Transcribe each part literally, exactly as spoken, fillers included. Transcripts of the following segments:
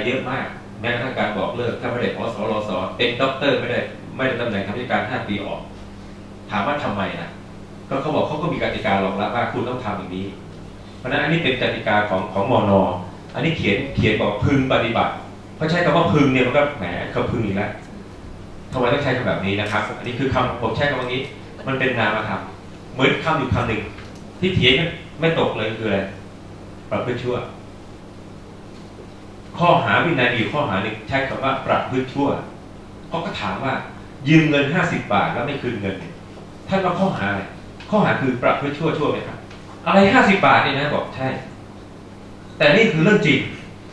เยอะมากแม้กระทั่งการบอกเลิกถ้าไม่ได้พสรสเป็นด็อกเตอร์ไม่ได้ไม่ได้ตำแหน่งทำราชการห้าปีออกถามว่าทำไมนะก็เขาบอกเขาก็มีกติการองรับว่าคุณต้องทำอย่างนี้เพราะฉะนั้นอันนี้เป็นกติกาของของมน.อันนี้เขียนเขียนบอกพึงปฏิบัติเพราะใช้คำว่าพึงเนี่ยมันก็แหมเขาพึงอีกแล้วทำไมต้องใช้คำแบบนี้นะครับอันนี้คือคำผมใช้คำว่านี้มันเป็นนามธรรมเหมือนคำอยู่คำหนึ่งที่เถียงไม่ตกเลยคืออะไรประพฤติชั่วข้อหาวินัยมีข้อหาหนึ่งใช้คำว่าประพฤติชั่วเขาก็ถามว่ายืมเงินห้าสิบบาทแล้วไม่คืนเงินท่านว่าข้อหาอะไรข้อหาคือประพฤติชั่วชั่วไหมครับอะไรห้าสิบบาทนี่นะบอกใช่แต่นี่คือเรื่องจริง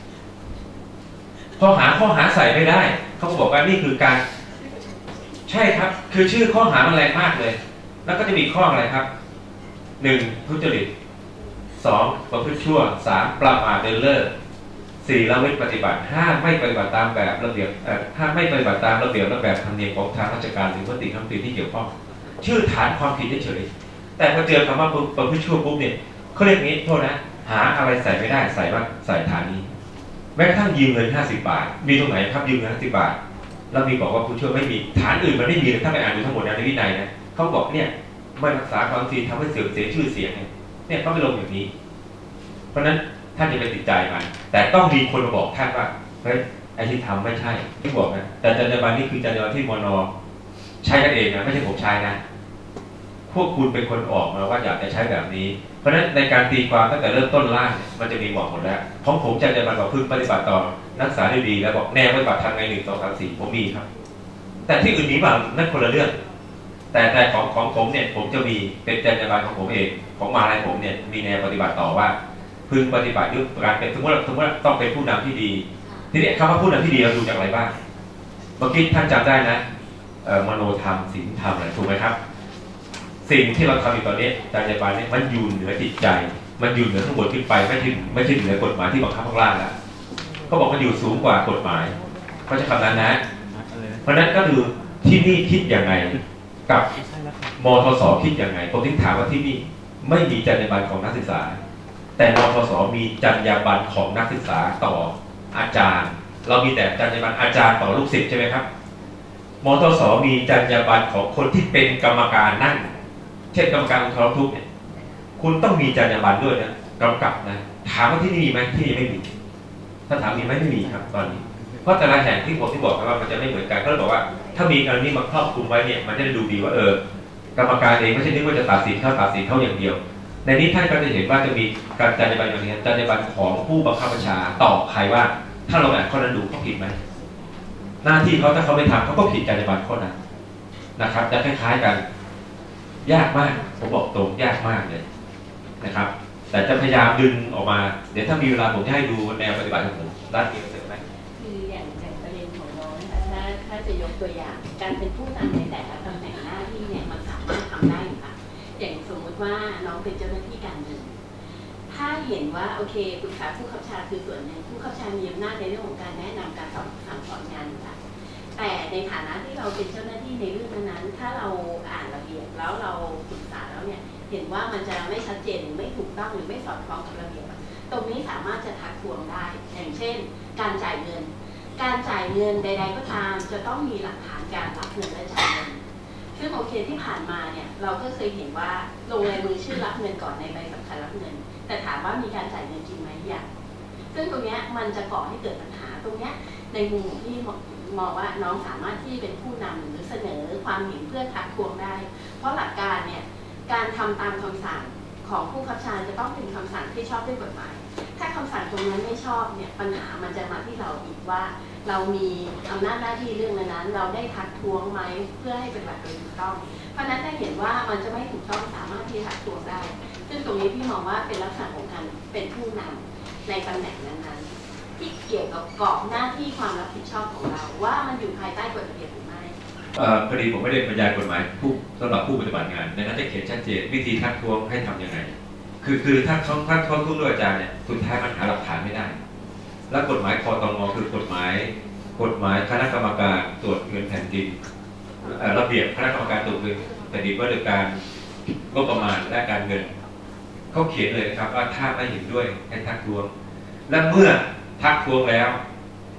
ข้อหาข้อหาใส่ไม่ได้เขาบอกว่านี่คือการใช่ครับคือชื่อข้อหามันแรงมากเลยแล้วก็จะมีข้ออะไรครับหนึ่งทุจริตสองประพฤติชั่วสามประมาทเลินเล่อสี่ละเว้นปฏิบัติห้าไม่ปฏิบัติตามแบบระเบียบห้าไม่ปฏิบัติตามระเบียบและแบบธรรมเนียมของทางราชการหรือมติคำตือที่เกี่ยวข้องชื่อฐานความผิดเฉยๆแต่พอเจอคำว่าประพฤติชั่วปุ๊บเนี่ยเขาเรียกงี้โทษนะหาอะไรใส่ไม่ได้ใส่ว่าใส่ฐานนี้แม้กระทั่งยืมเงินห้าสิบบาทมีตรงไหนครับยืมเงินห้าสิบบาทแล้วมีบอกว่าผู้ช่วยไม่มีฐานอื่นมันไม่มีถ้าไปอ่านดูทั้งหมดในวินัยนะเขาบอกเนี่ยไม่รักษาความจริงทำให้เสื่อมเสียชื่อเสียงเนี่ยเขาไม่ลงอย่างนี้เพราะนั้นท่านจะไปติดใจมันแต่ต้องมีคนมาบอกท่านว่าเฮ้ยไอ้ที่ทำไม่ใช่ที่บอกนะแต่จรรยาบรรณนี่คือจรรยาบรรณที่มน.ใช้กันเองนะไม่ใช่ผมใช้นะพวกคุณเป็นคนออกมาว่าอยากจะใช้แบบนี้เพราะฉะนั้นในการตีความตั้งแต่เริ่มต้นล่างมันจะมีบอกหมดแล้วของผมจรรยาบรรณบอกพึงปฏิบัติต่อนักศึกษาได้ดีแล้วบอกแนวปฏิบัติทางไงหนึ่งสองสามสี่ผมมีครับแต่ที่อื่นมีบ้างนั่นคนละเรื่องแต่แต่ของของผมเนี่ยผมจะมีเป็นจรรยาบรรณของผมเองของมหาลัยผมเนี่ยมีแนวปฏิบัติต่อว่าพึงปฏิบัติด้วยการเป็นสมมติสมมติต้องเป็นผู้นำที่ดีทีนี้คำว่าผู้นำที่ดีเราดูจากอะไรบ้างเมื่อกี้ท่านจำได้นะมโนธรรมศีลธรรมอะไรถูกไหมครับสิ่งที่เราทำอยู่ตอนนี้จรรยาบรรณเนี่ยมันอยู่เหนือจิตใจมันอยู่เหนือข้างบนขึ้นไปไม่ใช่ไม่ใช่เหนือกฎหมายที่บังคับข้างล่างแล้วเขาบอกมันอยู่สูงกว่ากฎหมายเขาจะคำนั้นนะเพราะนั้นก็ดูที่นี่คิดยังไงกับมทสคิดยังไงผมถึงถามว่าที่นี่ไม่มีจรรยาบรรณของนักศึกษาแต่มทสมีจรรยาบรรณของนักศึกษาต่ออาจารย์เรามีแต่จรรยาบรรณอาจารย์ต่อลูกศิษย์ใช่ไหมครับมทสมีจรรยาบรรณของคนที่เป็นกรรมการนั่งเช่นกรรมการอุทธรณ์ทุกข์เนี่ยคุณต้องมีจรรยาบรรณด้วยนะกำกับนะถามว่าที่นี่มีไหมที่นี่ไม่มีถ้าถามมีไหมไม่มีครับตอนนี้เพราะแต่ละแห่งที่ผมที่บอกไปว่ามันจะไม่เหมือนกันก็เลยบอกว่าถ้ามีการนี้มาครอบคลุมไว้เนี่ยมันจะได้ดูดีว่าเออกรรมการเองไม่ใช่นึกว่าจะตัดสินเท่าตัดสินเท่าอย่างเดียวในนี้ท่านก็จะเห็นว่าจะมีการจรรยาบรรณอย่างนี้จรรยาบรรณของผู้บังคับบัญชาต่อใครว่าถ้าเราอ่านข้อนั้นดูเขาผิดไหมหน้าที่เขาถ้าเขาไม่ทำเขาก็ผิดจรรยาบรรณข้อนั้นนะครับจะคล้ายๆกันยากมากผมบอกตรงยากมากเลยนะครับแต่จะพยายามดึงออกมาเดี๋ยวถ้ามีเวลาผมจะให้ดูแนวปฏิบัติของผมด้านเดียวเสร็จไหมคืออย่างอย่างประเด็นของน้องนะคะถ้าถ้าจะยกตัวอย่างการเป็นผู้นำในแต่ละตำแหน่งหน้าที่เนี่ยมันสามารถทำได้อยู่ค่ะอย่างสมมติว่าน้องเป็นเจ้าหน้าที่การเงินถ้าเห็นว่าโอเคปรึกษาผู้ขับชาคือส่วนหนึ่งผู้ขับชามีอำนาจในเรื่องของการแนะนำการสอนสั่งสอนงานค่ะแต่ในฐานะที่เราเป็นเจ้าหน้าที่ในเรื่องนั้นถ้าเราอ่านระเบียบแล้วเราปรึกษาแล้วเนี่ยเห็นว่ามันจะไม่ชัดเจนหรือไม่ถูกต้องหรือไม่สอดคล้องกับระเบียบตรงนี้สามารถจะทักท้วงได้อย่างเช่นการจ่ายเงินการจ่ายเงินใดๆก็ตามจะต้องมีหลักฐานการรับเงินและจ่ายเงินซึ่งโอเคที่ผ่านมาเนี่ยเราก็เคยเห็นว่าลงลายมือชื่อรับเงินก่อนในใบสำคัญรับเงินแต่ถามว่ามีการจ่ายเงินจริงไหมยังซึ่งตรงนี้มันจะก่อให้เกิดปัญหาตรงนี้ในมุมที่มองว่าน้องสามารถที่เป็นผู้นำหรือเสนอความเห็นเพื่อทักท้วงได้เพราะหลักการเนี่ยการทำตามคำสั่งของผู้ขับชาจะต้องเป็นคำสั่งที่ชอบด้วยกฎหมายถ้าคำสั่งตรงนั้นไม่ชอบเนี่ยปัญหามันจะมาที่เราอีกว่าเรามีอำนาจหน้าที่เรื่องนั้นเราได้ทักท้วงไหมเพื่อให้เป็นแบบโดยถูกต้องเพราะนั้นถ้าเห็นว่ามันจะไม่ถูกต้องสามารถที่จะทักท้วงได้ซึ่งตรงนี้พี่มองว่าเป็นลักษณะของการเป็นผู้นำในตำแหน่งนั้นๆที่เกี่ยวกับกรอบหน้าที่ความรับผิดชอบของเราว่ามันอยู่ภายใต้กฎระเบียบหรือไม่พอดีผมไม่ได้บรรยายกฎหมายผู้สำหรับผู้ปฏิบัติงานในนั้นจะเขียนชัดเจนวิธีทักท้วงให้ทํำยังไงคือคือถ้าเขาทักท้วงทุกด้วยอาจารย์เนี่ยสุดท้ายมันหาหลักฐานไม่ได้แล้วกฎหมายคตง.คือกฎหมายกฎหมายคณะกรรมการตรวจเงินแผ่นดินระเบียบคณะกรรมการตรวจเงินแผ่นดินว่าโดยการงบประมาณและการเงินเขาเขียนเลยนะครับว่าถ้าไม่เห็นด้วยให้ทักท้วงและเมื่อทักท้วงแล้ว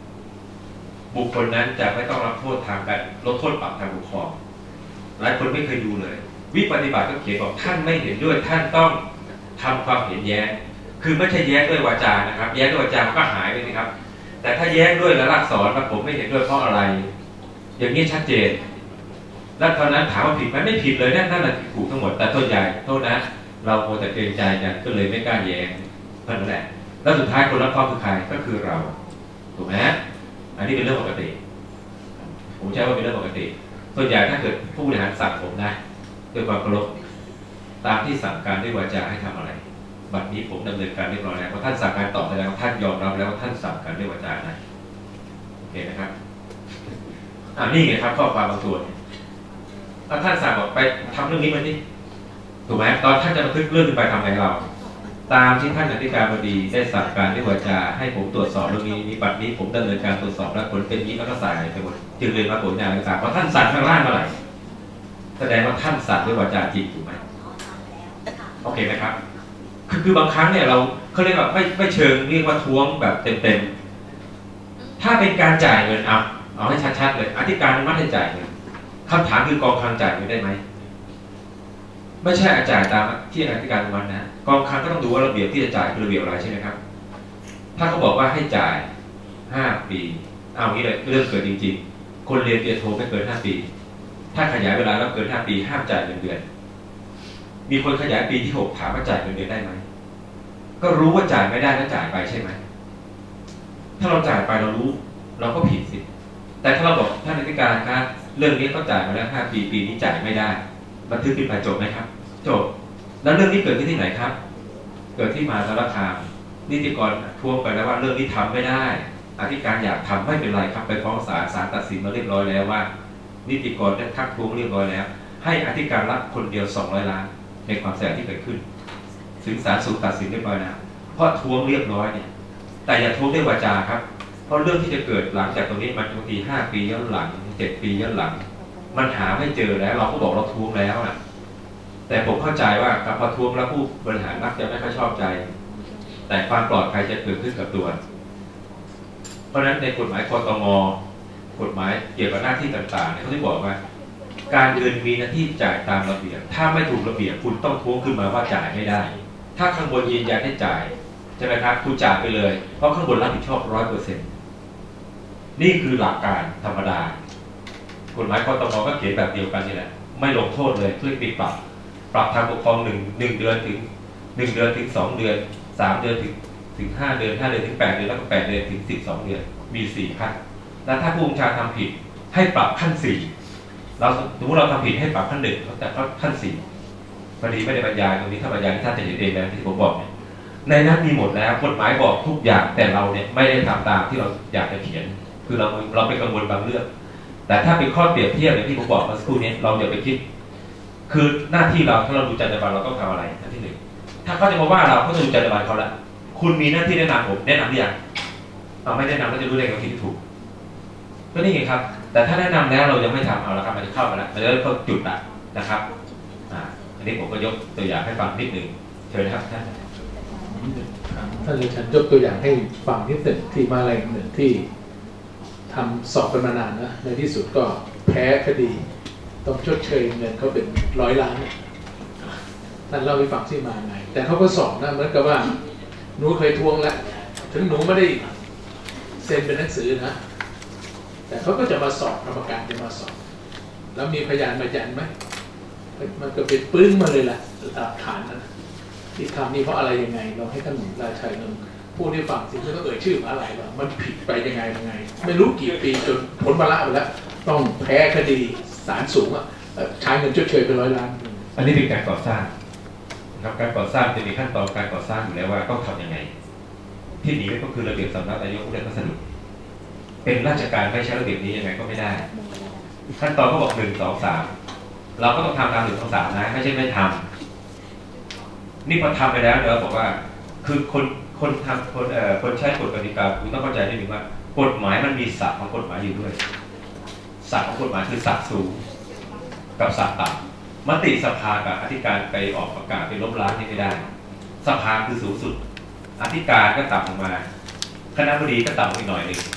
บุคคลนั้นจะไม่ต้องรับโทษทางการลดโทษปรับทางปกครองหลายคนไม่เคยดูเลยวิปฏิบัติก็เขียนบอกท่านไม่เห็นด้วยท่านต้องทำความเห็นแย้งคือไม่ใช่แย้งด้วยวาจานะครับแย้งด้วยวาจาก็หายไปนะครับแต่ถ้าแย้งด้วยแล้วลักษณ์ว่าผมไม่เห็นด้วยเพราะอะไรอย่างนี้ชัดเจนแล้วตอนนั้นถามว่าผิดไหมไม่ผิดเลยนั่นนั่นแหละถูกทั้งหมดแต่ต้นใหญ่โทษนะเราโมแต่เกรงใจกันก็เลยไม่กล้าแย้งเท่านั้นแหละแล้วสุดท้ายคนรับเคราะห์คือใครก็คือเราถูกไหมอันนี้เป็นเรื่องปกติผมใช้ว่าเป็นเรื่องปกติส่วนใหญ่ถ้าเกิดผู้บริหารสั่งผมนะด้วยความเคารพตามที่สั่งการด้วยวาจาให้ทำอะไรบัดนี้ผมดำเนินการเรียบร้อยแล้วเพราะท่านสั่งการต่อไปแล้วท่านยอมรับแล้วว่าท่านสั่งการด้วยวาจานะโอเคนะครับอ่านี่ไงครับข้อความบางส่วนถ้าท่านสั่งบอกไปทำเรื่องนี้มันนี่ถูกไหมตอนท่านจะบันทึกเรื่องขึ้นไปทำไงเราตามที่ท่านอธิการบดีได้สั่งการด้วยวาจาให้ผมตรวจสอบเรื่องนี้นี้บัดนี้ผมดำเนินการตรวจสอบและผลเป็นนี้แล้วก็ใส่ไปหมดจึงเลยมาผลงานต่างๆเพราะท่านสั่งข้างล่างเมื่อไหร่แสดงว่าท่านสั่งด้วยวาจาจริงถูกไหมโอเคไหมครับคือคือบางครั้งเนี่ยเราเขาเรียกว่าไม่ไม่เชิงเรียกว่าท้วงแบบเต็มๆถ้าเป็นการจ่ายเงินเอาเอาให้ชัดๆเลยอธิการอนุมัติให้จ่ายเงินคำถามคือกองคลังจ่ายเงินได้ไหมไม่ใช่จ่ายตามที่อธิการอนุมัตินะกองคลังก็ต้องดูว่าระเบียบที่จะจ่ายคือระเบียบอะไรใช่ไหมครับถ้าเขาบอกว่าให้จ่ายห้าปีเอางี้เลยเรื่องเกิดจริงๆคนเรียนปริญญาโทไม่เกินห้าปีถ้าขยายเวลาแล้วเกินห้าปีห้ามจ่ายเงินเดือนมีคนขยายปีที่หกถามว่าจ่ายเงินเดือนได้ไหมก็รู้ว่าจ่ายไม่ได้แล้วจ่ายไปใช่ไหมถ้าเราจ่ายไปเรารู้เราก็ผิดสิแต่ถ้าเราบอกท่านอธิการครับเรื่องนี้ก็จ่ายมาแล้วห้าปีปีนี้จ่ายไม่ได้บันทึกขึ้นไปจบไหมครับจบแล้วเรื่องนี้เกิดขึ้นที่ไหนครับเกิดที่มหาสารคามนิติกรทวงไปแล้วว่าเรื่องนี้ทำไม่ได้อธิการอยากทำไม่เป็นไรครับไปฟ้องศาลศาลตัดสินมาเรียบร้อยแล้วว่านิติกรได้ทักท้วงเรียบร้อยแล้วให้อธิการรับคนเดียวสองร้อยล้านในความเสียหายที่เกิดขึ้นถึงศาลสูงตัดสินเรียบร้อยแล้วเพราะท้วงเรียบร้อยเนี่ยแต่อย่าท้วงด้วยวาจาครับเพราะเรื่องที่จะเกิดหลังจากตรงนี้มันบางทีห้าปีย้อนหลังเจ็ดปีย้อนหลังมันหาไม่เจอแล้วเราก็บอกเราท้วงแล้วนะแต่ผมเข้าใจว่าการพอท้วงแล้วผู้บริหารมักจะไม่ค่อยชอบใจแต่ความปลอดภัยจะเกิดขึ้นกับตัวเพราะฉะนั้นในกฎหมายคตง.กฎหมายเกี่ยวกับหน้าที่ต่างๆเขาที่บอกว่าการเงินมีหน้าที่จ่ายตามระเบียบถ้าไม่ถูกระเบียบคุณต้องท้วงขึ้นมาว่าจ่ายไม่ได้ถ้าข้างบนยืนยันให้จ่ายใช่ไหมครับคุณจ่ายไปเลยเพราะข้างบนรับผิดชอบร้อยเปอร์เซ็นต์นี่คือหลักการธรรมดากฎหมายคตง.ก็เขียนแบบเดียวกันนี่แหละไม่ลงโทษเลยเพื่อปิดปรับปรับทางปกครองหนึ่งหนึ่งเดือนถึงหนึ่งเดือนถึงสองเดือนสามเดือนถึงถึงห้าเดือนห้าเดือนถึงแปดเดือนแล้วก็แปดเดือนถึงสิบสองเดือนมีสี่ขั้นแล้วถ้าผู้บัญชาการทำผิดให้ปรับขั้นสี่เราสมมติเราทำผิดให้ปรับขั้นหนึ่งแต่ก็ขั้นสี่พอดีไม่ได้บรรยายตรงนี้ถ้าบรรยายที่ท่านจะเห็นเองนะที่ผมบอกเนี่ยในนั้นมีหมดแล้วกฎหมายบอกทุกอย่างแต่เราเนี่ยไม่ได้ทำตามที่เราอยากจะเขียนคือเราเราไปกังวลบางเรื่องแต่ถ้าเป็นข้อเปรียบเทียบอย่างที่ผมบอกเมื่อสักครู่นี้เราอย่าไปคิดคือหน้าที่เราถ้าเราดูจรรยาบรรณเราต้องทำอะไรอันที่หนึ่งถ้าเขาจะมาว่าเราก็จะดูจรรยาบรรณเขาละคุณมีหน้าที่แนะนำผมแนะนำหรือยังเราไม่แนะนำเราจะรู้ได้ไงว่าที่ถูกก็นี่ไงครับแต่ถ้าแนะนำแล้วเรายังไม่ทำเอาละครับมันจะเข้ามาแล้วมันจะเริ่มเข้าจุดละนะครับอ่าอันนี้ผมก็ยกตัวอย่างให้ฟังนิดหนึ่งเชิญครับท่านท่านอาจารย์ยกตัวอย่างให้ฟังนิดหนึ่งที่มาอะไรหนึ่งที่ทำสอบกันมานานนะในที่สุดก็แพ้คดีต้องชดเชยเงินเขาเป็นร้อยล้านท่านเล่าให้ฟังที่มาไงแต่เขาก็สอบนะเหมือนกับว่าหนูเคยทวงแล้วถึงหนูไม่ได้เซ็นเป็นหนังสือนะแต่เขาก็จะมาสอบกรรมการจะมาสอบแล้วมีพยานมายันไหมมันก็เป็นปึ้งมาเลยล่ะหลักฐานนะที่ทำนี่เพราะอะไรยังไงเราให้ท่านราชัยนนท์พูดให้ฟังสิไม่ต้องเอ่ยชื่ออะไรหรอกมันผิดไปยังไงยังไงไม่รู้กี่ปีจนผลวาระไปแล้วต้องแพ้คดีศาลสูงอ่ะใช้เงินชดเชยไปร้อยล้านอันนี้เป็นการก่อสร้างนะครับการก่อสร้างจะมีขั้นตอนการก่อสร้างอยู่แล้วว่าต้องทำยังไงที่หนีก็คือระเบียบสำนักนายกผู้ได้พัสดุเป็นราชการไม่ใช่ระเบียบนี้ยังไงก็ไม่ได้ขั้นตอนก็บอกหนึ่งสองสามเราก็ต้องทำตามหนึ่งสองสามนะไม่ใช่ไม่ทำนี่พอทำไปแล้วเดี๋ยวบอกว่าคือคนคนทำคนเอ่อคนใช้กฎกติกาคุณต้องเข้าใจนิดนึงว่ากฎหมายมันมีศัพท์ของกฎหมายอยู่ด้วยศัพท์ของกฎหมายคือศัพท์สูงกับศัพท์ต่ำมติสภากับอธิการไปออกประกาศไปล้มล้างนี่ไม่ได้สภาคือสูงสุดอธิการก็ต่ำลงมาคณะบดีก็ต่ำอีกหน่อยหนึ่ง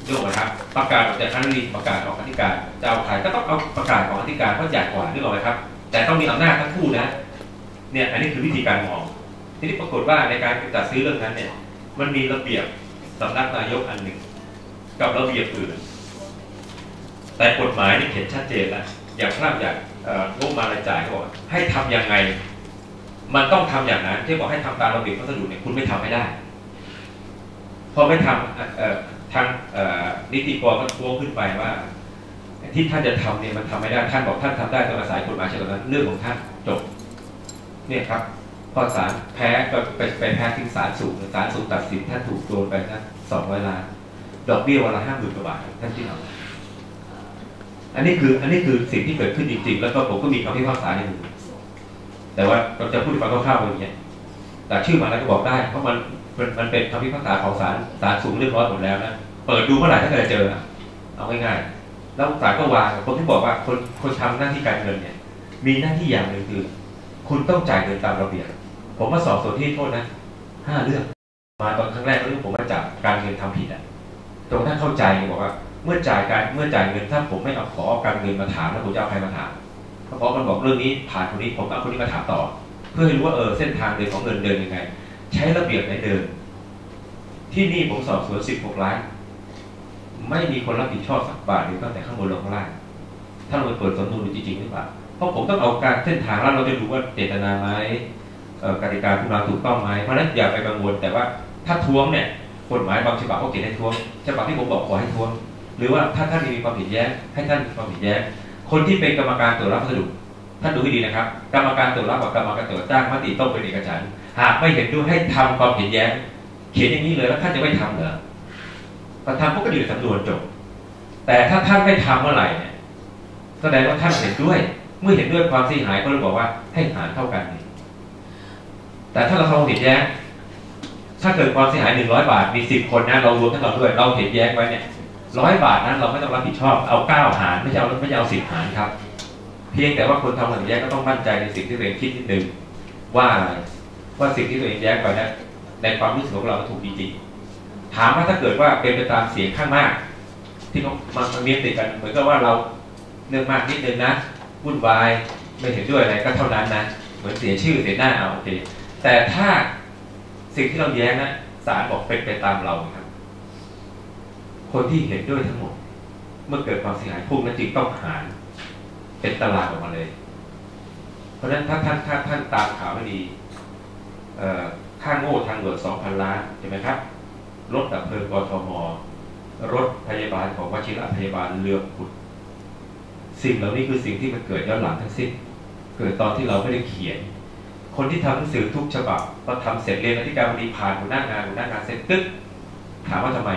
เรื่องอะไรครับประกาศออกจากคณะบดีประกาศออกอธิการจะเอาใครก็ต้องเอาประกาศของอธิการเพราะใหญ่กว่าเรื่องอะไรครับ แต่ต้องมีอำนาจทั้งคู่นะเนี่ยอันนี้คือวิธีการมองทีนี้ปรากฏว่าในการจัดซื้อเรื่องนั้นเนี่ยมันมีระเบียบสำนักนายกอันหนึ่งกับระเบียบอื่นแต่กฎหมายนี่เขียนชัดเจนแล้วอย่างพระราชบัญญัติงบประมาณรายจ่ายเขาบอกให้ทำยังไงมันต้องทำอย่างนั้นที่บอกให้ทำตามระเบียบพัสดุเนี่ยคุณไม่ทำไม่ได้พอไม่ทำทางนิติกรก็ทวงขึ้นไปว่าที่ท่านจะทำเนี่ยมันทำไม่ได้ท่านบอกท่านทำได้ต้องอาศัยกฎหมายเช่นนั้นเรื่องของท่านจบเนี่ยครับพอศาลแพ้ก็ไปไปแพ้ที่ศาลสูงศาลสูงตัดสินท่านถูกโดนไปนะสองร้อยล้านดอกเบี้ยวันละห้าหมื่นกว่าบาทท่านที่ทำอันนี้คืออันนี้คือสิ่งที่เกิดขึ้นจริงๆแล้วก็ผมก็มีคำพิพากษาในมือแต่ว่าเราจะพูดฟังคร่าวๆอย่างเงี้ยแต่ชื่อมาแล้วก็บอกได้เพราะมันมันเป็นคำพิพากษาของศาลศาลสูงเรียบร้อยหมดแล้วนะเปิดดูเมื่อไหร่ถ้าเกิดเจอเอาง่ายๆแล้วศาลก็วางคนที่บอกว่าคนคนทำหน้าที่การเงินเนี่ยมีหน้าที่อย่างหนึ่งคือคุณต้องจ่ายเงินตามระเบียบผมมาสอบส่วนที่โทษนะห้าเรื่องมาตอนครั้งแรกเรื่องผมมาจับการเงินทำผิดอ่ะตรงนั้นเข้าใจบอกว่าเมื่อจ่ายการเมื่อจ่ายเงินถ้าผมไม่เอาขอการเงินมาถามแล้วผมจะเอาใครมาถามเพราะมันบอกเรื่องนี้ผ่านคนนี้ผมเอาคนนี้มาถามต่อเพื่อให้รู้ว่าเออเส้นทางเดินของเงินเดินยังไงใช้ระเบียบไหนเดินที่นี่ผมสอบสวนสิบหกล้านไม่มีคนรับผิดชอบสักบาทเดียวตั้งแต่ข้างบนลงข้างล่างถ้าเราเปิดสำนวนดูจริงๆหรือเปล่าเพราะผมต้องเอาการเส้นทางแล้วเราจะดูว่าเจตนาไหมกติกาคุณเราถูกต้องไหมเพราะนั้นอย่าไปกังวลแต่ว่าถ้าทวงเนี่ยกฎหมายบางฉบับเขาเขียนให้ทวงฉบับที่ผมบอกขอให้ทวงหรือว่าถ้าท่านมีความผิดแย้งให้ท่านมีความผิดแย้งคนที่เป็นกรรมการตรวจรับพัสดุท่านดูให้ดีนะครับกรรมการตรวจรับกับกรรมการตรวจจ้างมติต้องเป็นเอกฉันท์หากไม่เห็นด้วยให้ทำความเห็นแย้งเขียนอย่างนี้เลยแล้วท่านจะไม่ทำเหรอพอทำพวกก็อยู่ในสำนวนจบแต่ถ้าท่านไม่ทำเมื่อไหร่เนี่ยแสดงว่าท่านเห็นด้วยเมื่อเห็นด้วยความเสียหายก็เลยบอกว่าให้หารเท่ากันนี่แต่ถ้าเราทำเห็นแย้งถ้าเกิดความเสียหายหนึ่งร้อยบาทมีสิบคนนะเรารวมทั้งหมดด้วยเราเห็นแย้งไว้เนี่ยร้อยบาทนั้นเราไม่ต้องรับผิดชอบเอาเก้าหารไม่ใช่เอาไม่ใช่เอาสิบหารครับเพียงแต่ว่าคนทำเห็นแย้งก็ต้องมั่นใจในสิ่งที่ตัวเองคิดนิดนึงว่าว่าสิ่งที่ตัวเองแย้งไปนั้นในความรู้สึกของเราถูกจริงๆถามว่าถ้าเกิดว่าเป็นไปตามเสียงข้างมากที่เขามันเมียติดกันเหมือนกับว่าเราเรื่องมากนิดนึงนะวุ่นวายไม่เห็นด้วยอะไรก็เท่านั้นนะเหมือนเสียชื่อเสียหน้าเอาโอเคแต่ถ้าสิ่งที่เราแย้งนะศาลบอกเป็นไปตามเราครับคนที่เห็นด้วยทั้งหมดเมื่อเกิดความเสียหายพวกนั้นจึงต้องหารเป็นตารางออกมาเลยเพราะฉะนั้นถ้าท่านถ้าท่านตามข่าวไม่ดีค่าโง่ทางด่วนสองพันล้านใช่ไหมครับรถดับเพลิงกทมรถพยาบาลของวชิระพยาบาลเรือขุดสิ่งเหล่านี้คือสิ่งที่มันเกิดย้อนหลังทั้งสิ้นเกิดตอนที่เราไม่ได้เขียนคนที่ทำหนังสือทุกฉบับพอทำเสร็จเรียนอธิการบดีผ่านหัวหน้างานหัวหน้างานเสร็จตึ๊กถามว่าทำไม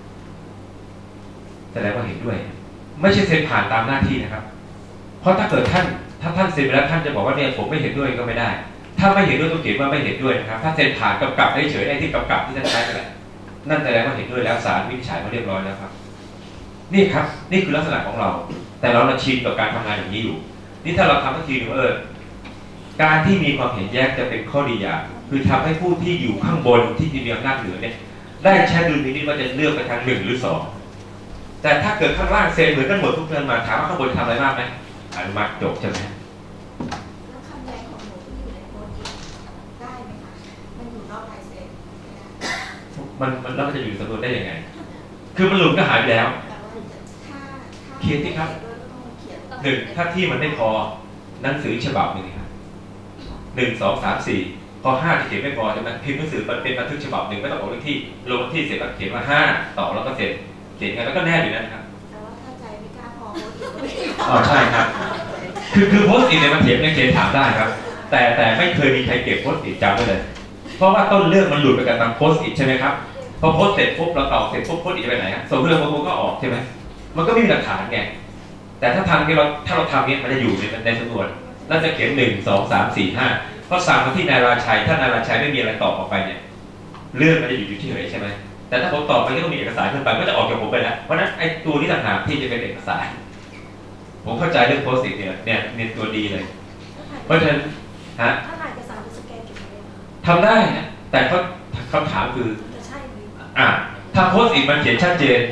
แสดงว่าเห็นด้วยไม่ใช่เซ็นผ่านตามหน้าที่นะครับเพราะถ้าเกิดท่านถ้าท่านเซ็นไปแล้วท่านจะบอกว่าเนี่ยผมไม่เห็นด้วยก็ไม่ได้ถ้าไม่เห็นด้วยต้องเขียนว่าไม่เห็นด้วยนะครับถ้าเซ็นผ่านกำกับได้เฉยไอ้ที่กำกับที่ท่านใช้ไปแหละนั่นแสดงว่าเห็นด้วยแล้วศาลวินิจฉัยมาเรียบร้อยแล้วครับนี่ครับนี่คือลักษณะของเราแต่เราชินกับการทำงานอย่างนี้อยู่นี่ถ้าเราทำทันทีหนึ่งเออการที่มีความเห็นแย้งจะเป็นข้อดีอย่างคือทำให้ผู้ที่อยู่ข้างบนที่มีอำนาจเหนือเนี่ยได้ใช้ดุลพินิจว่าจะเลือกไปทางหนึ่งหรือสองแต่ถ้าเกิดข้างล่างเซ็นเหมือนกันหมดทุกเดือนมาถามว่าข้างบนทำอะไรมากไหมอนุมัติจบใช่ไหมแล้วคำแย้งของหนูที่อยู่ในโพสต์ได้ไหมคะมันอยู่นอกลายเซ็นมันมันแล้วมันจะอยู่สำนวนได้ยังไงคือมันหลุดก็หายไปแล้วเขียนที่ครับหนึ่งถ้าที่มันไม่พอหนังสือฉบับหนึ่งครับหนึ่งสองสามสี่พอห้าเขียนไม่พอใช่ไหมพิมพ์หนังสือมันเป็นบันทึกฉบับหนึ่งไม่ต้องออกเลขที่ลงเลขที่เสร็จแล้วเขียนว่าห้าต่อแล้วก็เสร็จเขียนไงแล้วก็แนบอยู่นะครับแต่ว่าถ้าใจไม่กล้าพอโพสต์อีกอ๋อใช่ครับคือคือโพสต์อีกเนี่ยมันเขียนในเขียนถามได้ครับแต่แต่ไม่เคยมีใครเก็บโพสต์อีกจำไว้เลยเพราะว่าต้นเรื่องมันหลุดไปกันตามโพสต์อีกใช่ไหมครับพอโพสต์เสร็จปุ๊บเราตอบเสร็จปุ๊บโพสต์อีกจะไปไหนครับส่งเรื่องมาปุ๊บก็ออกใช่ไหมมันก็ไม่มีหลักฐานไงแต่ถ้าทำที่เราถ้าเราทำเนี้ยมันจะอยู่ในในสำนวนแล้วจะเขียนหนึ่งสองสามสี่ห้าพอสั่งมาที่นายราชัยถ้านายราชัยไม่มีอะไรตอบออกไปเนี่ยเรื่องมันจะอยู่ที่เฉยใช่ไหมแต่ถ้าผมตอบไปก็ต้องมีเอกสารขึ้นไปก็จะออกจากผมไปแล้วเพราะนั้นไอ้ตัวนี้ต่างหากที่จะเป็นเอกสารผมเข้าใจเรื่องโพสต์เนี่ยเนี่ยเนี่ยตัวดีเลยเพราะฉะนั้นฮะถ้าถ่ายเอกสารจะสแกนเก็บไว้ทำได้นะแต่เขาคำถามคือจะใช่ไหมอ่ะถ้าโพสต์อีกมันเขียนชัดเจน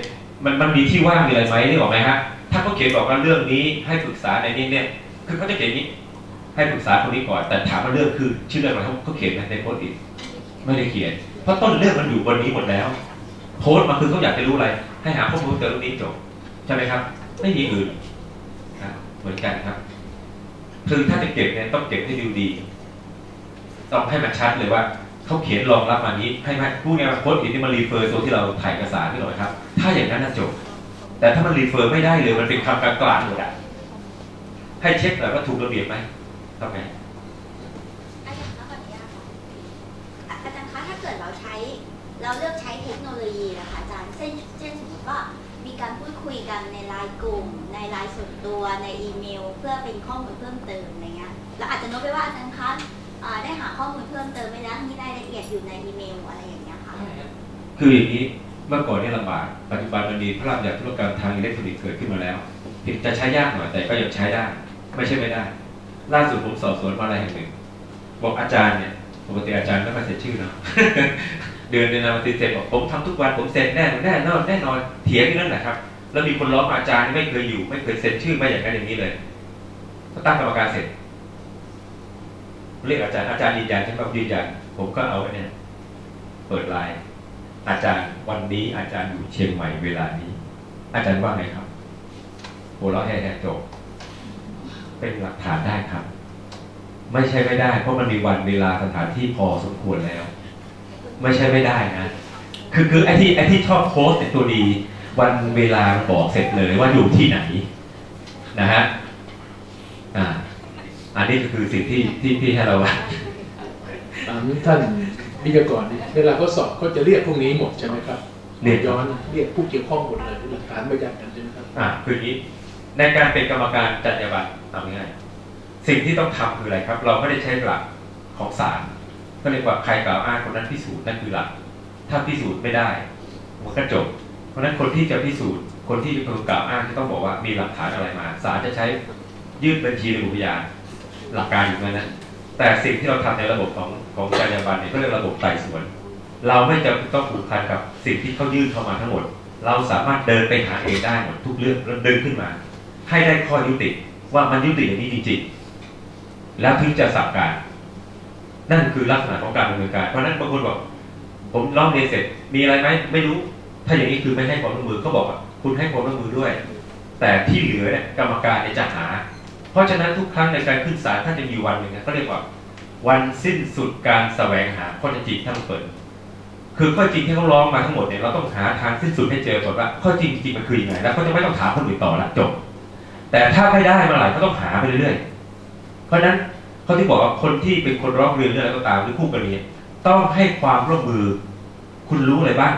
มันมันมีที่ว่างมีอะไรไหมนี่บอกไหมฮะถ้าเขาเขียนบอกว่าเรื่องนี้ให้ปรึกษาในนี้เนี่ยคือเขาจะเขียนนี้ให้ปรึกษาคนนี้ก่อนแต่ถามว่าเรื่องคือชื่อเรื่องอะไรเขาเขียนในโพสต์อิทไม่ได้เขียนเพราะต้นเรื่องมันอยู่บนนี้หมดแล้วโพสต์มาคือเขาอยากจะรู้อะไรให้หาข้อมูลเจอเรื่องนี้จบใช่ไหมครับไม่มีอื่นเหมือนกันครับคือถ้าจะเก็บเนี่ยต้องเก็บให้ดูดีต้องให้มันชัดเลยว่าเขาเขียนรองรับมานี้ให้มันพูดง่ายๆโพสต์อิทนี่มันรีเฟอร์ตัวที่เราถ่ายเอกสารนี่หน่อยครับถ้าอย่างนั้นน่าจบแต่ถ้ามันรีเฟอร์ไม่ได้เลยมันเป็นคำกลางๆหมดอ่ะให้เช็คหน่อยว่าถูกระเบียบไหมทำไงอาจารย์คะขออนุญาตค่ะอาจารย์คะถ้าเกิดเราใช้เราเลือกใช้เทคโนโลยีนะคะอาจารย์เช่นเช่นสมมติว่ามีการพูดคุยกันในไลน์กลุ่มในไลน์ส่วนตัวในอีเมลเพื่อเป็นข้อมูลเพิ่มเติมอะไรเงี้ยเราอาจจะโน้ตไปว่าอาจารย์คะได้หาข้อมูลเพิ่มเติมไม่แล้วมีรายละเอียดอยู่ในอีเมลอะไรอย่างเงี้ยค่ะคืออย่างนี้เมื่อก่อนเนี่ยลำบากปัจจุบันมันมีพระราชบัญญัติธุรกรรมทางอิเล็กทรอนิกส์เกิดขึ้นมาแล้วถึงจะใช้ยากหน่อยแต่ก็ยังใช้ได้ไม่ใช่ไม่ได้ล่าสุดผมสอบสวนมาอะไรแห่งหนึ่งบอกอาจารย์เนี่ยปกติอาจารย์ไม่มาเซ็นชื่อเนาะ เดือนเดือนละวันที่เซ็นบอกผมทำทุกวันผมเซ็นแน่แน่นอนแน่นอนเถียงอยู่นั่นแหละครับแล้วมีคนร้องอาจารย์ไม่เคยอยู่ไม่เคยเซ็นชื่อไม่อย่างนั้นอย่างนี้เลยก็ตั้งกรรมการเสร็จเรียกอาจารย์อาจารย์ยืนยันใช่ไหมยืนยันผมก็เอาเนี่ยเปิดไลน์อาจารย์วันนี้อาจารย์อยู่เชียงใหม่เวลานี้อาจารย์ว่าไงครับหัวเราะแห่ๆจบเป็นหลักฐานได้ครับไม่ใช่ไม่ได้เพราะมันมีวันเวลาสถานที่พอสมควรแล้วไม่ใช่ไม่ได้นะคือคือไอ้ที่ไอ้ที่ชอบโพสต์ตัวดีวันเวลาบอกเสร็จเลยว่าอยู่ที่ไหนนะฮะอ่าอันนี้ก็คือสิ่งที่ที่พี่ให้เราว่าท่านวิทยากรเนี่ยเวลาเขาสอบเขาจะเรียกพวกนี้หมดใช่ไหมครับเรียกย้อนเรียกผู้เกี่ยวข้องหมดเลยหลักฐานประยัดกันใช่ไหมครับอ่าคืออย่างนี้ในการเป็นกรรมการจรรยาบรรณทำง่ายสิ่งที่ต้องทำคืออะไรครับเราไม่ได้ใช้หลักของศาลก็เรียกว่าใครกล่าวอ้างคนนั้นพิสูจน์นั่นคือหลักถ้าพิสูจน์ไม่ได้มันก็จบเพราะฉะนั้นคนที่จะพิสูจน์คนที่เป็นคนกล่าวอ้างจะต้องบอกว่ามีหลักฐานอะไรมาศาลจะใช้ยื่นบัญชีระบุพยานหลักการอยู่นั้นนะแต่สิ่งที่เราทำในระบบของของจรรยาบรรณเนี่ยก็เรียกระบบไต่สวนเราไม่จำต้องผูกพันกับสิ่งที่เขายื่นเข้ามาทั้งหมดเราสามารถเดินไปหาเองได้หมดทุกเรื่องแล้วดึงขึ้นมาให้ได้ข้อยุติว่ามันยุติอย่างนี้จริงๆแล้วถึงจะสั่งการนั่นคือลักษณะของการดำเนินการเพราะนั้นบางคนบอกผมร้องเรียนเสร็จมีอะไรไหมไม่รู้ถ้าอย่างนี้คือไม่ให้ความร่วมมือเขาบอกว่าคุณให้ความร่วมมือด้วยแต่ที่เหลือเนี่ยกรรมการเนี่ยจะหาเพราะฉะนั้นทุกครั้งในการขึ้นศาลท่านจะมีวันหนึ่งนะเขาเรียกว่าวันสิ้นสุดการแสวงหาข้อเท็จจริงทั้งเปิดคือข้อจริงที่เขาร้องมาทั้งหมดเนี่ยเราต้องหาทางสิ้นสุดให้เจอก่อนว่าข้อจริงจริงมันคือยังไงแล้วก็จะไม่ต้องถามคนอื่นต่อละจบแต่ถ้าไม่ได้เมื่อไหร่ก็ต้องหาไปเรื่อยๆเพราะฉะนั้นเขาที่บอกว่าคนที่เป็นคนร้องเรียนเรื่องอะไรก็ตามหรือคู่กรณีต้องให้ความร่วมมือคุณรู้อะไรบ้าง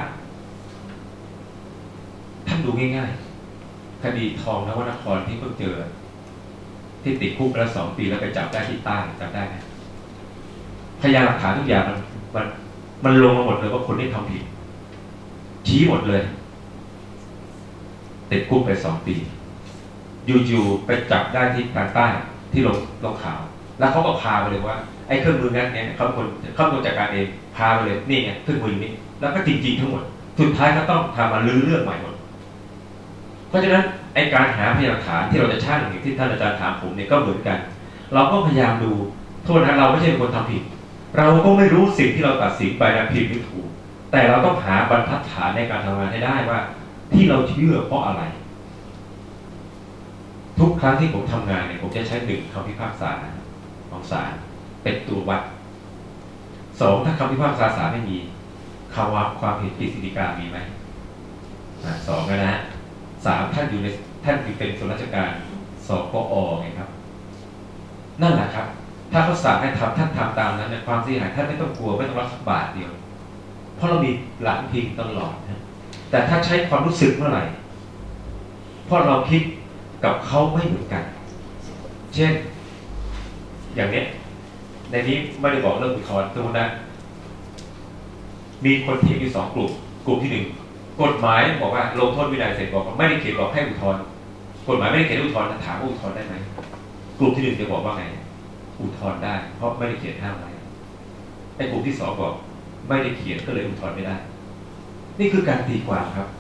ท่านดูง่ายๆคดีทองนวนครที่เพิ่งเจอที่ติดคุกไปแล้วสองปีแล้วไปจับได้ที่ใต้จับได้ไหมพยานหลักฐานทุกอย่างมันมันมันลงมาหมดเลยว่าคนที่ทำผิดชี้หมดเลยติดคุกไปสองปีอยู่ๆไปจับได้ที่ทางใต้ที่ลงลงข่าวแล้วเขาก็พาไปเลยว่าไอ้เครื่องมือนั้นเนี่ยเขาคนเขาคนจัดการเองพาไปเลยนี่ไงเครื่องมือนี้แล้วก็จริงๆทั้งหมดสุดท้ายก็ต้องทำมาลื้อเรื่องใหม่หมดเพราะฉะนั้นไอ้การหาพยานหลักฐานที่เราจะช่างอย่างที่ท่านอาจารย์ถามผมเนี่ยก็เหมือนกันเราก็พยายามดูโทษนะเราไม่ใช่คนทำผิดเราก็ไม่รู้สิ่งที่เราตัดสินไปนะผิดหรือถูกแต่เราต้องหาบรรทัดฐานในการทำงานให้ได้ว่าที่เราเชื่อเพราะอะไรทุกครั้งที่ผมทำงานเนี่ยผมจะใช้หนึ่งคำพิพากษาของศาลเป็นตัววัดสองถ้าคำพิพากษาศาลไม่มีคำว่าความผิดผิดสิทธิการมีไหมสองนะฮะสามท่านอยู่ในท่านเป็นส่วนราชการสปอไงครับนั่นแหละครับถ้าเขาสั่งให้ทำท่านทำตามนั้นในความเสียหายท่านไม่ต้องกลัวไม่ต้องรับสักบาทเดียวเพราะเรามีหลักพิงตลอดนะแต่ถ้าใช้ความรู้สึกเมื่อไหร่เพราะเราคิดกับเขาไม่เหมือนกันเช่นอย่างนี้ในนี้ไม่ได้บอกเรื่องอุทธรณ์ตรงนั้นมีคนเถียงอยู่สองกลุ่มกลุ่มที่หนึ่งกฎหมายบอกว่าลงโทษวินัยเสร็จบอกว่าไม่ได้เขียนบอกให้อุทธรณ์กฎหมายไม่ได้เขียนอุทธรณ์ถามว่าอุทธรณ์ได้ไหมกลุ่มที่หนึ่งจะบอกว่าไงอุทธรณ์ได้เพราะไม่ได้เขียนห้ามไว้ไอ้กลุ่มที่สองบอกไม่ได้เขียนก็เลยอุทธรณ์ไม่ได้นี่คือการตีความครับ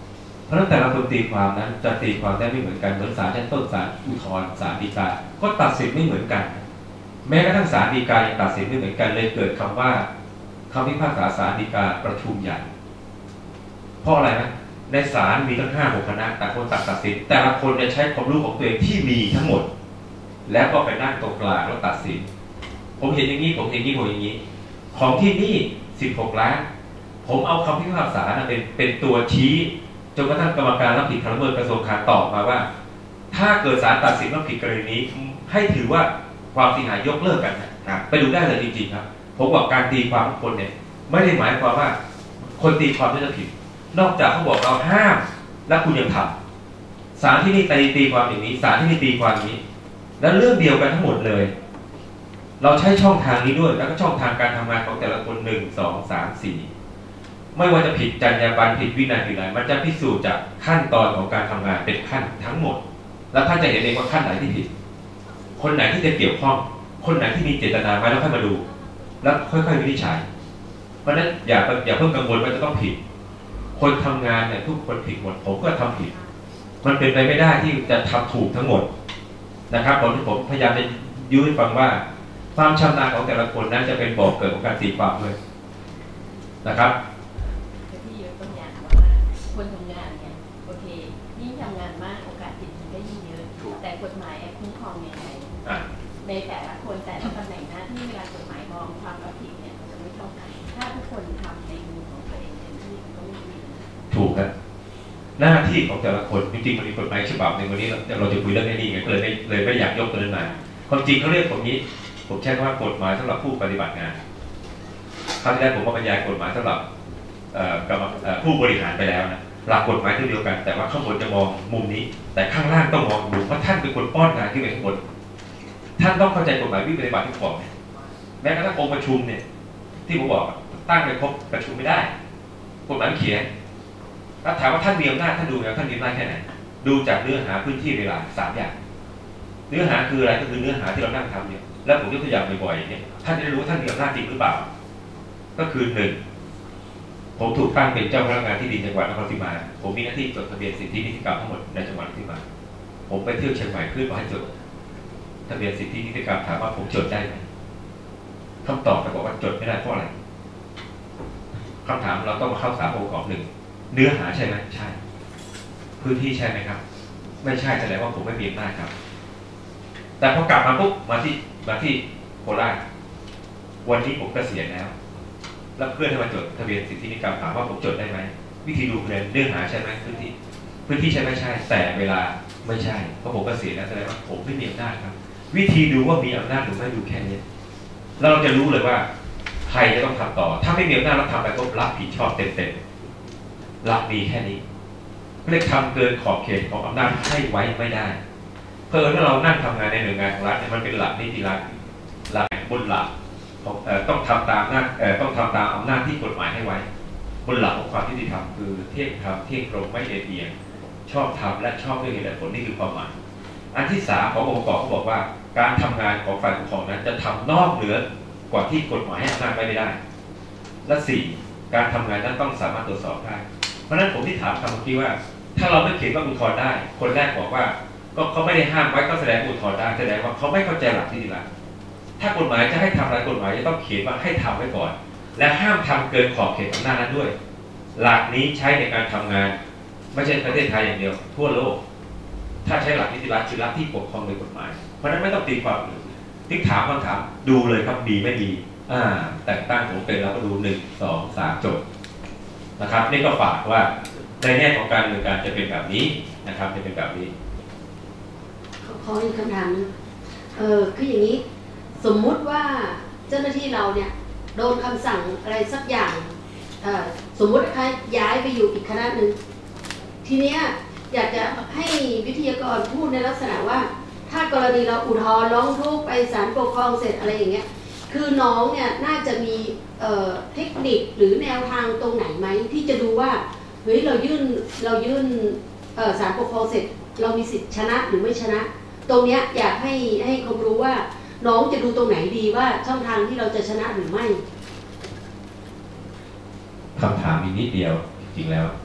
เพราะฉะนั้นแต่ละคนตีความนั้นจะตีความได้ไม่เหมือนกันเหมือนศาลชั้นต้นศาลอุทธรณ์ศาลฎีกาก็ตัดสินไม่เหมือนกันแม้กระทั่งศาลฎีกายังตัดสินไม่เหมือนกันเลยเกิดคำว่าคำพิพากษาศาลฎีกาประชุมใหญ่เพราะอะไรนะในศาลมีทั้งห้าหกคณะแต่คนตัดตัดสินแต่ละคนจะใช้ความรู้ของตัวเองที่มีทั้งหมดแล้วก็ไปนั่งตรงกลางแล้วตัดสินผมเห็นอย่างนี้ผมเห็นอย่างนี้ผมอย่างนี้ของที่นี่สิบหกล้านผมเอาคำพิพากษาเป็นเป็นตัวชี้จนกระทั่งกรรมการรับผิดทางละเมิดกระทรวงคลังตอบมาว่าถ้าเกิดศาลตัดสินว่าผิดกรณีนี้ให้ถือว่าความเสียหายยกเลิกกันนะไปดูได้เลยจริงๆครับผมบอกการตีความของคนเนี่ยไม่ได้หมายความว่าคนตีความจะผิดนอกจากเขาบอกเราห้ามและคุณยังทำศาลที่นี่ตีตีความอย่างนี้ศาลที่นี่ตีความอย่างนี้แล้วเรื่องเดียวกันทั้งหมดเลยเราใช้ช่องทางนี้ด้วยแล้วก็ช่องทางการทำงานของแต่ละคนหนึ่งสองสามสี่ไม่ว่าจะผิดจรรยาบรรณผิดวินัยหรืออะไรมันจะพิสูจน์จากขั้นตอนของการทำงานเป็นขั้นทั้งหมดแล้วท่านจะเห็นเองว่าขั้นไหนที่ผิดคนไหนที่จะเกี่ยวข้องคนไหนที่มีเจตนาไว้แล้วค่อยมาดูแล้วค่อยๆวินิจฉัยเพราะฉะนั้นอย่าอย่าเพิ่งกังวลว่าจะต้องผิดคนทำงานเนี่ยทุกคนผิดหมดผมก็ทำผิดมันเป็นไปไม่ได้ที่จะทำถูกทั้งหมดนะครับผมที่ผมพยายามจะยืนฟังว่าความชำนาญของแต่ละคนนั้นจะเป็นบ่อกเกิดของการตีความเลยนะครับที่ยกตัวอย่างว่าคนทำงานเนี่ยโอเคยิ่งทำงานมากโอกาสผิดมันก็ยิ่งเยอะแต่กฎหมายคุ้มครองยังไงในแต่ละคนแต่ละตำแหน่งหน้าที่เวลากฎหมายมองความรับผิดเนี่ยมันจะไม่เท่ากันถ้าทุกคนทำในมุมของตัวเองเต็มที่มันก็ไม่ดีถูกครับหน้าที่ของแต่ละคนจริงๆมันมีกฎหมายฉบับในวันนี้เราจะคุยเรื่องนี้ไงเลยไม่เลยไม่อยากยกตัวนั้นมาความจริงเขาเรียกผมนี้ผมใช้คำว่ากฎหมายสำหรับผู้ปฏิบัติงานคราวที่แล้วผมก็บรรยายกฎหมายสำหรับผู้บริหารไปแล้วนะหลักกฎหมายเดียวกันแต่ว่าข้างบนจะมองมุมนี้แต่ข้างล่างต้องมองมุมเพราะท่านเป็นคนป้อนงานขึ้นไปข้างบนท่านต้องเข้าใจกฎหมายวิปฏิบัติที่บอกแม้กระทั่งองค์ประชุมเนี่ยที่ผมบอกตั้งไปครบประชุมไม่ได้กฎหมายเขียนแล้วถามว่าท่านมีอำนาจท่านดูแล้วท่านมีอำนาจแค่ไหนดูจากเนื้อหาพื้นที่เวลาสามอย่างเนื้อหาคืออะไรก็คือเนื้อหาที่เรานั่งทำเนี่ยแล้วผมยกตัวอย่างบ่อยๆเนี่ยท่านจะรู้ว่าท่านมีอำนาจจริงหรือเปล่าก็คือหนึ่งผมถูกตั้งเป็นเจ้าพนักงานที่ดินจังหวัดนครศรีธรรมราชผมมีหน้าที่จดทะเบียนสิทธินิติกรรมทั้งหมดในจังหวัดนครศรีธรรมราชผมไปเที่ยวเชียงใหม่เพื่อมาให้จดทะเบียนสิทธินิติกรรมถามว่าผมจดได้ไหมคำตอบจะบอกว่าจดไม่ได้เพราะอะไรคำถามเราต้องมาเข้าสามองค์ประกอบหนึ่งเนื้อหาใช่ไหมใช่พื้นที่ใช่ไหมครับไม่ใช่แสดงว่าผมไม่มีอำนาจครับแต่พอกลับมาปุ๊บมาที่มาที่โคราชวันนี้ผมเกษียณแล้วแล้วเพื่อนให้มาจดทะเบียนสิทธินิติกรรมถามว่าผมจดได้ไหมวิธีดูคือเนื้อหาใช่ไหมพื้นที่พื้นที่ใช่ไหมใช่แต่เวลาไม่ใช่เพราะผมเกษียณแล้วแสดงว่าผมไม่มีอำนาจครับวิธีดูว่ามีอำนาจหรือไม่ดูแค่นี้เราจะรู้เลยว่าใครจะต้องทำต่อถ้าไม่มีอำนาจเราทำไปก็รับผิดชอบเต็มๆหลักมีแค่นี้เรียกทำเกินขอบเขตของอำนาจให้ไว้ไม่ได้เพิ่มถ้าเรานั่งทำงานในหน่วยงานของรัฐเนี่ยมันเป็นหลักนิติรัฐหลักบนหลักต้องทำตามหน้าต้องทำตามอำนาจที่กฎหมายให้ไว้บนหลักของความยุติธรรมคือเที่ยงธรรมเที่ยงตรงไม่เอียงเอียงชอบธรรมและชอบด้วยเหตุและผลนี่คือความหมายอันที่สามขององค์ประกอบเขาบอกว่าการทำงานของฝ่ายปกครองนั้นจะทำนอกเหนือกว่าที่กฎหมายให้อำนาจไว้ไม่ได้และสี่การทำงานนั้นต้องสามารถตรวจสอบได้เพราะฉะนั้นผมที่ถามคำเมื่อกี้ว่าถ้าเราไม่เขียนว่าอุทธรณ์ได้คนแรกบอกว่าก็เขาไม่ได้ห้ามไว้ก็แสดงอุทธรณ์ได้แสดงว่าเขาไม่เข้าใจหลักที่ดีละถ้ากฎหมายจะให้ทำอะไรกฎหมายจะต้องเขียนว่าให้ทำไว้ก่อนและห้ามทำเกินขอบเขตอำนาจนั้นด้วยหลักนี้ใช้ในการทำงานไม่ใช่ประเทศไทยอย่างเดียวทั่วโลกถ้าใช้หลักนิติรัฐคือหลักที่ปกครองโดยกฎหมายเพราะนั้นไม่ต้องตีความอื่นที่ถามคำถามดูเลยครับดีไม่ดีอ่าแต่งตั้งผมเป็นแล้วก็ดูหนึ่งสองสามจบนะครับนี่ก็ฝากว่าในแง่ของการดำเนินการจะเป็นแบบนี้นะครับจะเป็นแบบนี้ขออีกคำถามนึงเออคืออย่างนี้สมมุติว่าเจ้าหน้าที่เราเนี่ยโดนคำสั่งอะไรสักอย่างสมมุติใครย้ายไปอยู่อีกคณะหนึ่งทีเนี้ยอยากจะให้วิทยากรพูดในลักษณะว่าถ้ากรณีเราอุทธรณ์ร้องทุกข์ไปศาลปกครองเสร็จอะไรอย่างเงี้ยคือน้องเนี่ยน่าจะมีเอ่อเทคนิคหรือแนวทางตรงไหนไหมที่จะดูว่าเฮ้ยเรายื่นเรายื่นเอ่อศาลปกครองเสร็จเรามีสิทธิชนะหรือไม่ชนะตรงเนี้ยอยากให้ให้เขารู้ว่าน้องจะดูตรงไหนดีว่าช่องทางที่เราจะชนะหรือไม่คำถามมีนิดเดียวจริงแล้ว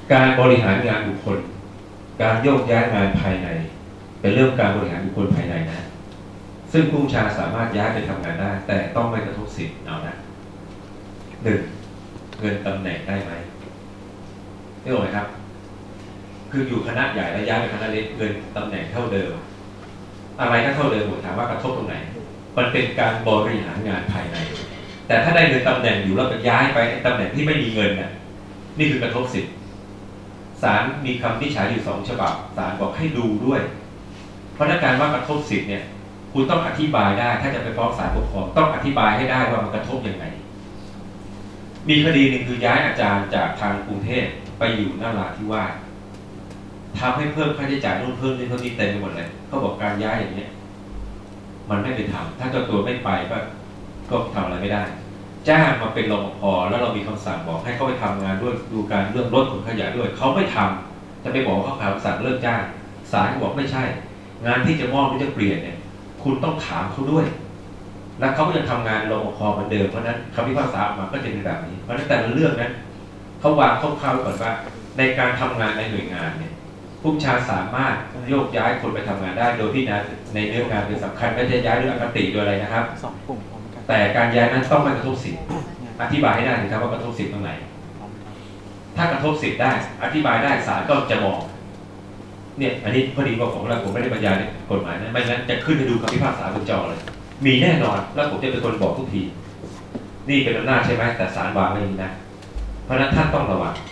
การบริหารงานบุคคลการโยกย้ายงานภายในเป็นเรื่องการบริหารบุคคลภายในนะซึ่งผู้บัญชาสามารถย้ายไปทำงานได้แต่ต้องไม่กระทบสิทธิ์เอานะหนึ่งเงินตำแหน่งได้ไหมนี่หรอไหมครับคืออยู่คณะใหญ่แล้วย้ายไปคณะเล็กเงินตำแหน่งเท่าเดิมอะไรก็เท่าเดิมหมดถามว่ากระทบตรงไหนมันเป็นการบริหารงานภายในแต่ถ้าได้เงินตำแหน่งอยู่แล้วก็ย้ายไปตำแหน่งที่ไม่มีเงินน่ะนี่คือกระทบสิทธิ์ศาลมีคำวินิจฉัยอยู่สองฉบับศาลบอกให้ดูด้วยเพราะการว่ากระทบสิทธิ์เนี่ยคุณต้องอธิบายได้ถ้าจะไปฟ้องศาลปกครองต้องอธิบายให้ได้ว่ามันกระทบยังไงมีคดีหนึ่งคือย้ายอาจารย์จากทางกรุงเทพไปอยู่นราธิวาสทำให้เพิ่มค่าใช้จ่ายนู่นเพิ่มนี่เพิ่มนี่เต็มไปหมดเลยเขาบอกการย้ายอย่างนี้มันไม่เป็นธรรมถ้าเจ้าตัวไม่ไปก็ก็ทำอะไรไม่ได้จ้างมาเป็นรปภแล้วเรามีคำสั่งบอกให้เขาไปทำงานด้วยดูการเรื่องลดขนขยะด้วยเขาไม่ทำจะไปบอกว่าเขาขาดคำสั่งเลิกจ้างศาลบอกไม่ใช่งานที่จะมอบหรือจะเปลี่ยนเนี่ยคุณต้องถามเขาด้วยและเขาก็ยังทำงานรปภเหมือนเดิมเพราะนั้นคำพิพากษาออกมาก็จะเป็นแบบนี้เพราะนั้นแต่ละเรื่องนั้นเขาวางคร่าวๆก่อนว่าในการทำงานในหน่วยงานเนี่ยผู้บัญชาสามารถโยกย้ายคนไปทำงานได้โดยที่ในเนื้องานเป็นสำคัญไม่ใช่ย้ายด้วยอคติด้วยอะไรนะครับแต่การย้ายนั้นต้องไม่กระทบสิทธิ์อธิบายให้ได้นะครับว่ากระทบสิทธิ์ตรงไหนถ้ากระทบสิทธิ์ได้อธิบายได้ศาลก็จะมองเนี่ยอันนี้พอดีว่าของเราผมไม่ได้บรรยายในกฎหมายนะไม่งั้นจะขึ้นไปดูคำพิพากษาบนจอเลยมีแน่นอนแล้วผมจะเป็นคนบอกทุกทีนี่เป็นอำนาจใช่ไหมแต่ศาลวางไม่มีนะเพราะนั้นท่านต้องระวัง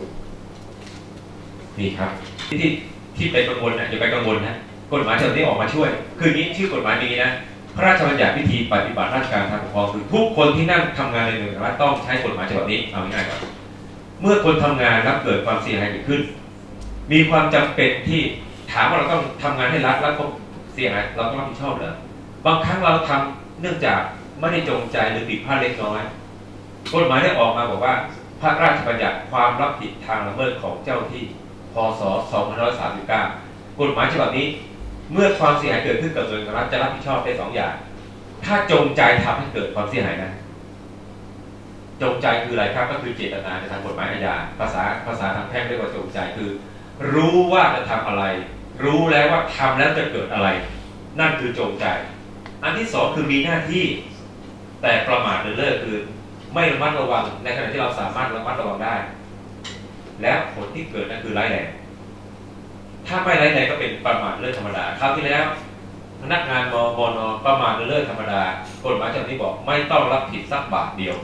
นี่ครับที่ที่ที่ไปกังวลนะอย่าไปกังวลนะกฎหมายฉบับนี้ออกมาช่วยคือนี้ชื่อกฎหมายนี้นะพระราชบัญญัติวิธีปฏิบัติราชการทางปกครองคือทุกคนที่นั่งทำงานในหน่วยงานรัฐต้องใช้กฎหมายฉบับนี้เอาง่ายๆก่อนเมื่อคนทำงานแล้วเกิดความเสียหายเกิดขึ้นมีความจำเป็นที่ถามว่าเราต้องทำงานให้รัฐแล้วก็เสียหายเราต้องรับผิดชอบเหรอบางครั้งเราทำเนื่องจากไม่ได้จงใจหรือผิดพลาดเล็กน้อยกฎหมายได้ออกมาบอกว่าพระราชบัญญัติความรับผิดทางละเมิดของเจ้าที่พ.ศ. สองพันห้าร้อยสามสิบเก้ากฎหมายฉบับนี้เมื่อความเสียหายเกิดขึ้นกับหน่วยงานรัฐจะรับผิดชอบได้สองอย่างถ้าจงใจทำให้เกิดความเสียหายนะจงใจคืออะไรครับก็คือเจตนาในทางกฎหมายอาญาภาษาภาษาทางแพ่งเรียกว่าจงใจคือรู้ว่าจะทำอะไรรู้แล้วว่าทำแล้วจะเกิดอะไรนั่นคือจงใจอันที่สองคือมีหน้าที่แต่ประมาทเลินเล่อคือไม่ระมัดระวังในขณะที่เราสามารถระมัดระวังได้แล้วผลที่เกิดนั่นคือร้ายแรงถ้าไม่ร้ายแรงก็เป็นประมาทเลินธรรมดาคราวที่แล้วพนักงานมบนประมาทเลินเล่อธรรมดากฎหมายฉบับนี้บอกไม่ต้องรับผิดสักบาทเดียว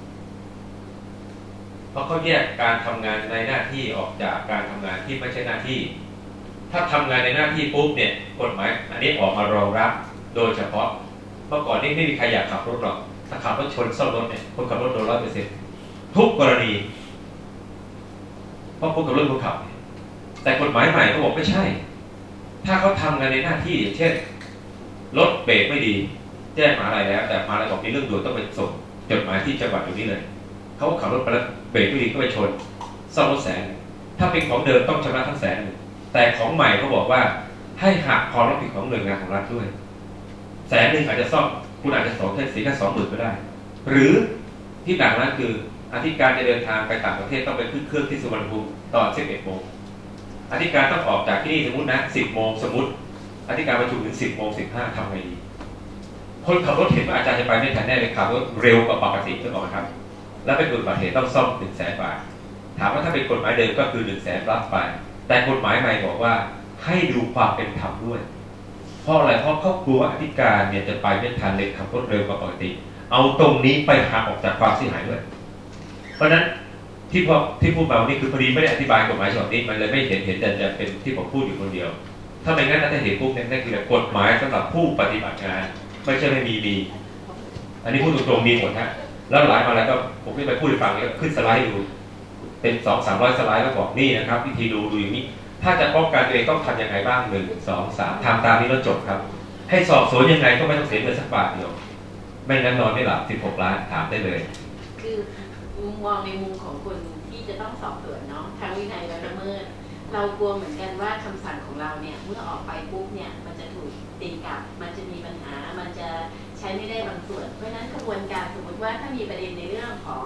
เพราะเขาแยกการทำงานในหน้าที่ออกจากการทำงานที่ไม่ใช่หน้าที่ถ้าทำงานในหน้าที่ปุ๊บเนี่ยกฎหมายอันนี้ออกมารองรับโดยเฉพาะเมื่อก่อนนี่ไม่มีใครอยากขับรถหรอกถ้าขับรถชนซ่อมรถเนี่ยคนขับรถโดนร้อยเปอร์เซ็นต์ทุกกรณีเพราะคนขับรถคนขับแต่กฎหมายใหม่เขาบอกไม่ใช่ถ้าเขาทำงานในหน้าที่เช่นรถเบรกไม่ดีแจ้งมาอะไรแล้วแต่มาอะไรบอกมีเรื่องด่วนต้องไปส่งจดหมายที่จังหวัดอยู่นี้เลยเขาขับรถไปแล้วเบรกไม่ดีก็ไปชนซ่อมรถแสนถ้าเป็นของเดิมต้องชำระทั้งแสนแต่ของใหม่เขาบอกว่าให้หักความรับผิดของหน่วยงานของรัฐด้วยแสนหนึ่งอาจจะซ่อมคุณอาจจะสองแค่สี่แค่สองหมื่นก็ได้หรือที่หนักนั้นคืออธิการจะเดินทางไปต่างประเทศต้องไปขึ้นเครื่องที่สุวรรณภูมิตอนสิบเอ็ดโมงอธิการต้องออกจากที่นี่สมมตินะสิบโมงสมมติอธิการประชุมถึงสิบโมงสิบห้าทำไงดีคนขับรถเห็นว่าอาจารย์จะไปไม่ทันแน่เลยขับรถเร็วกว่าปกติใช่ไหมครับแล้วเป็นอุบัติเหตุต้องซ่อมหนึ่งแสนบาทถามว่าถ้าเป็นกฎหมายเดิมก็คือหนึ่งแสนรับไปแต่กฎหมายใหม่บอกว่าให้ดูความเป็นธรรมด้วยเพราะอะไรเพราะเขากลัวอธิการเนี่ยจะไปไม่ทันเลยขับรถเร็วกว่าปกติเอาตรงนี้ไปหักออกจากความเสียหายด้วยเพราะฉะนั้นที่พอที่พูดมาวันนี้คือพอดีไม่ได้อธิบายกฎหมายฉบับนี้มันเลยไม่เห็นเห็นแต่จะเป็นที่ผมพูดอยู่คนเดียวถ้าไม่งั้นถ้าเห็นปุ๊บเนี่ยนั่นคือกฎหมายสำหรับผู้ปฏิบัติงานไม่ใช่ไม่มีมีอันนี้พูดตรงๆมีหมดฮะแล้วหลายมาแล้วก็ผมไม่ไปพูดให้ฟังเนี่ยขึ้นสไลด์ดูเป็นสองสามร้อยสไลด์แล้วบอกนี่นะครับวิธีดูดูอย่างนี้ถ้าจะป้องกันตัวเองต้องทำยังไงบ้างหนึ่งสองสามทำตามนี้แล้วจบครับให้สอบสวนยังไงก็ไม่ต้องเสียเงินสักบาทเดียวไม่งั้นนอนไม่หลับสิบหกล้านถามได้เลยคือมองในมุมของคนที่จะต้องสอบสวนเนาะทางวินัยและละเมิดเรากลัวเหมือนกันว่าคำสั่งของเราเนี่ยเมื่อออกไปปุ๊บเนี่ยมันจะถูกตีกลับมันจะมีปัญหามันจะใช้ไม่ได้บางส่วนเพราะฉะนั้นกระบวนการสมมติว่าถ้ามีประเด็นในเรื่องของ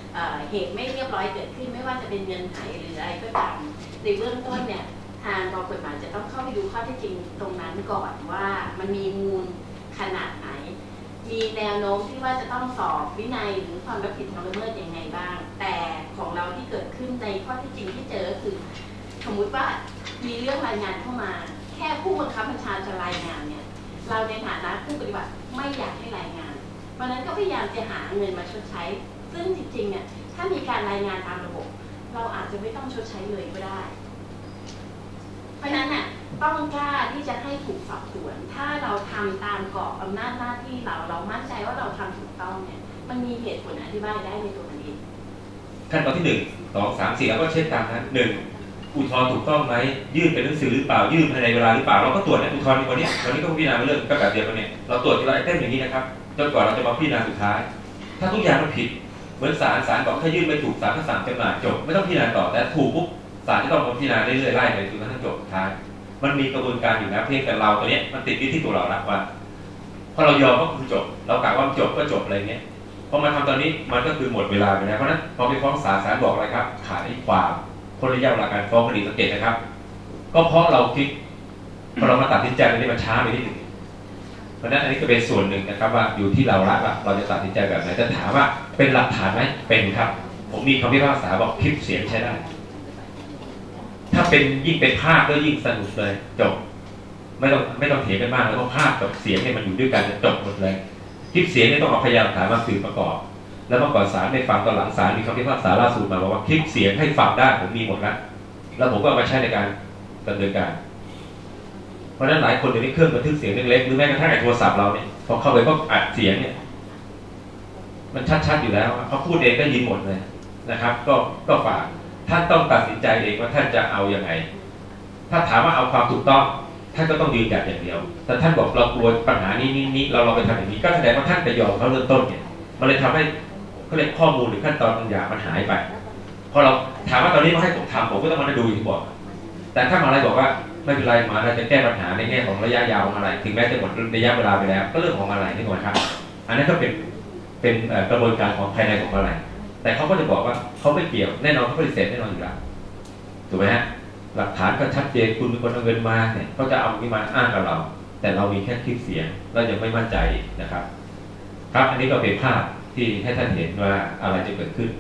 เหตุไม่เรียบร้อยเกิดขึ้นไม่ว่าจะเป็นเงินหายหรืออะไรก็ตามในเบื้องต้นเนี่ยทางกองกฎหมายจะต้องเข้าไปดูข้อเท็จจริงตรงนั้นก่อนว่ามันมีมูลขนาดไหนมีแนวโน้มที่ว่าจะต้องสอบวินัยหรือความรับผิดทางละเมิดยังไงบ้างแต่ของเราที่เกิดขึ้นในข้อเท็จจริงที่เจอคือสมมุติว่ามีเรื่องรายงานเข้ามาแค่ผู้บังคับบัญชาจะรายงานเนี่ยเราในฐานะผู้ปฏิบัติไม่อยากให้รายงานเพราะนั้นก็พยายามจะหาเงินมาชดใช้ซึ่งจริงๆเนี่ยถ้ามีการรายงานตามระบบเราอาจจะไม่ต้องชดใช้เลยก็ได้เพราะนั้นน่ะต้องกล้าที่จะให้ถูกสอบสวนถ้าเราทำตามกรอบอำนาจหน้าที่เราเรามั่นใจว่าเราทำถูกต้องเนี่ยมันมีเหตุผลอธิบายได้ในตัวมันเองขั้นตอนที่หนึ่งสองสามสี่แล้วก็เช็คตามนั้นหนึ่งอุทธรณ์ถูกต้องไหมยื่นเป็นหนังสือหรือเปล่ายื่นภายในเวลาหรือเปล่าเราก็ตรวจนะอุทธรณ์ในวันนี้วันนี้ก็พิจารณาเรื่องก็แบบเดียวกันเนี่ยเราตรวจทีละไอเทมอย่างนี้นะครับจนกว่าเราจะมาพิจารณาสุดท้ายถ้าทุกอย่างมันผิดเหมือนศาลศาลบอกถ้ายื่นไม่ถูกศาลก็สั่งจำหน่ายจบไม่ต้องพิจารณาต่อแต่ถูกปุ๊บศาลจะต้องมาพิจารณาเรื่อยๆไล่ไปจนกระทั่งจบสุดท้ายมันมีกระบวนการอยู่นะเพียงแต่เราตัวนี้มันติดที่ตัวเราละว่าพอเรายอมก็คือจบเรากะว่าจบก็จบอะไรเงี้ยพอมาทำตอนนี้มันก็คือหมดเวลาไปแล้วเพราะนั้นพอไปฟ้องศาลศาลบอกอะไรครับขาดอายุความคนระยะเวลาการฟ้องคดีสังเกตนะครับก็เพราะเราคิดพอเรามาตัดสินใจตรงนี้มันช้าไปนิดหนึ่งเพราะนั้นอันนี้ก็เป็นส่วนหนึ่งนะครับว่าอยู่ที่เราละว่าเราจะตัดสินใจแบบไหนจะถามว่าเป็นหลักฐานไหมเป็นครับผมมีคำพิพากษาบอกคลิปเสียงใช้ได้ถ้าเป็นยิ่งเป็นภาพก็ยิ่งสนุกเลยจบไม่ต้องไม่ต้องเถียงกันมากแล้วเพราะภาพกับเสียงเนี่ยมันอยู่ด้วยกันจะจบหมดเลยคลิปเสียงเนี่ยต้องเอาพยานหลักฐานมาสืบประกอบแล้วเมื่อก่อนศาลไม่ฟังตอนหลังศาลมีคำพิพากษาล่าสุดมาบอกว่าคลิปเสียงให้ฟังได้ผมมีหมดแล้วแล้วผมก็เอามาใช้ในการดำเนินการเพราะฉะนั้นหลายคนเดี๋ยวนี้เครื่องบันทึกเสียงเล็กๆหรือแม้กระทั่งไอ้โทรศัพท์เราเนี่ยพอเข้าไปก็อัดเสียงเนี่ยมันชัดๆอยู่แล้วเขาพูดเองก็ยินหมดเลยนะครับก็ก็ฝากท่านต้องตัดสินใจเองว่าท่านจะเอาอย่างไงถ้าถามว่าเอาความถูกต้องท่านก็ต้องยืนหยัดอย่างเดียวแต่ท่านบอกเรากลัวปัญหานี้นี้นี้เราเราไปทำอย่างนี้ก็แสดงว่าท่านไปยอมเขาเริ่มต้นเนี่ยมันเลยทำให้เขาเรียกข้อมูลหรือขั้นตอนบางอย่างมันหายไปพอเราถามว่าตอนนี้มาให้ผมทำผมก็ต้องมาดูที่บอกแต่ถ้ามาอะไรบอกว่าไม่เป็นไรมาเราจะแก้ปัญหาในแง่ของระยะยาวอะไรถึงแม้จะหมดระยะเวลาไปแล้วก็เรื่องของอะไรนี่ก่อนครับอันนั้นก็เป็นเป็นกระบวนการของภายในของอะไรแต่เขาก็จะบอกว่าเขาไม่เกี่ยวแน่นอนเขาปฏิเสธแน่นอนอยู่แล้วถูกไหมฮะหลักฐานก็ชัดเจนคุณเป็นคนเอาเงินมาเนี่ยเขาจะเอานี้มาอ้างกับเราแต่เรามีแค่คลิปเสียงเรายังไม่มั่นใจนะครับครับอันนี้ก็เป็นภาพที่ให้ท่านเห็นว่าอะไรจะเกิดขึ้น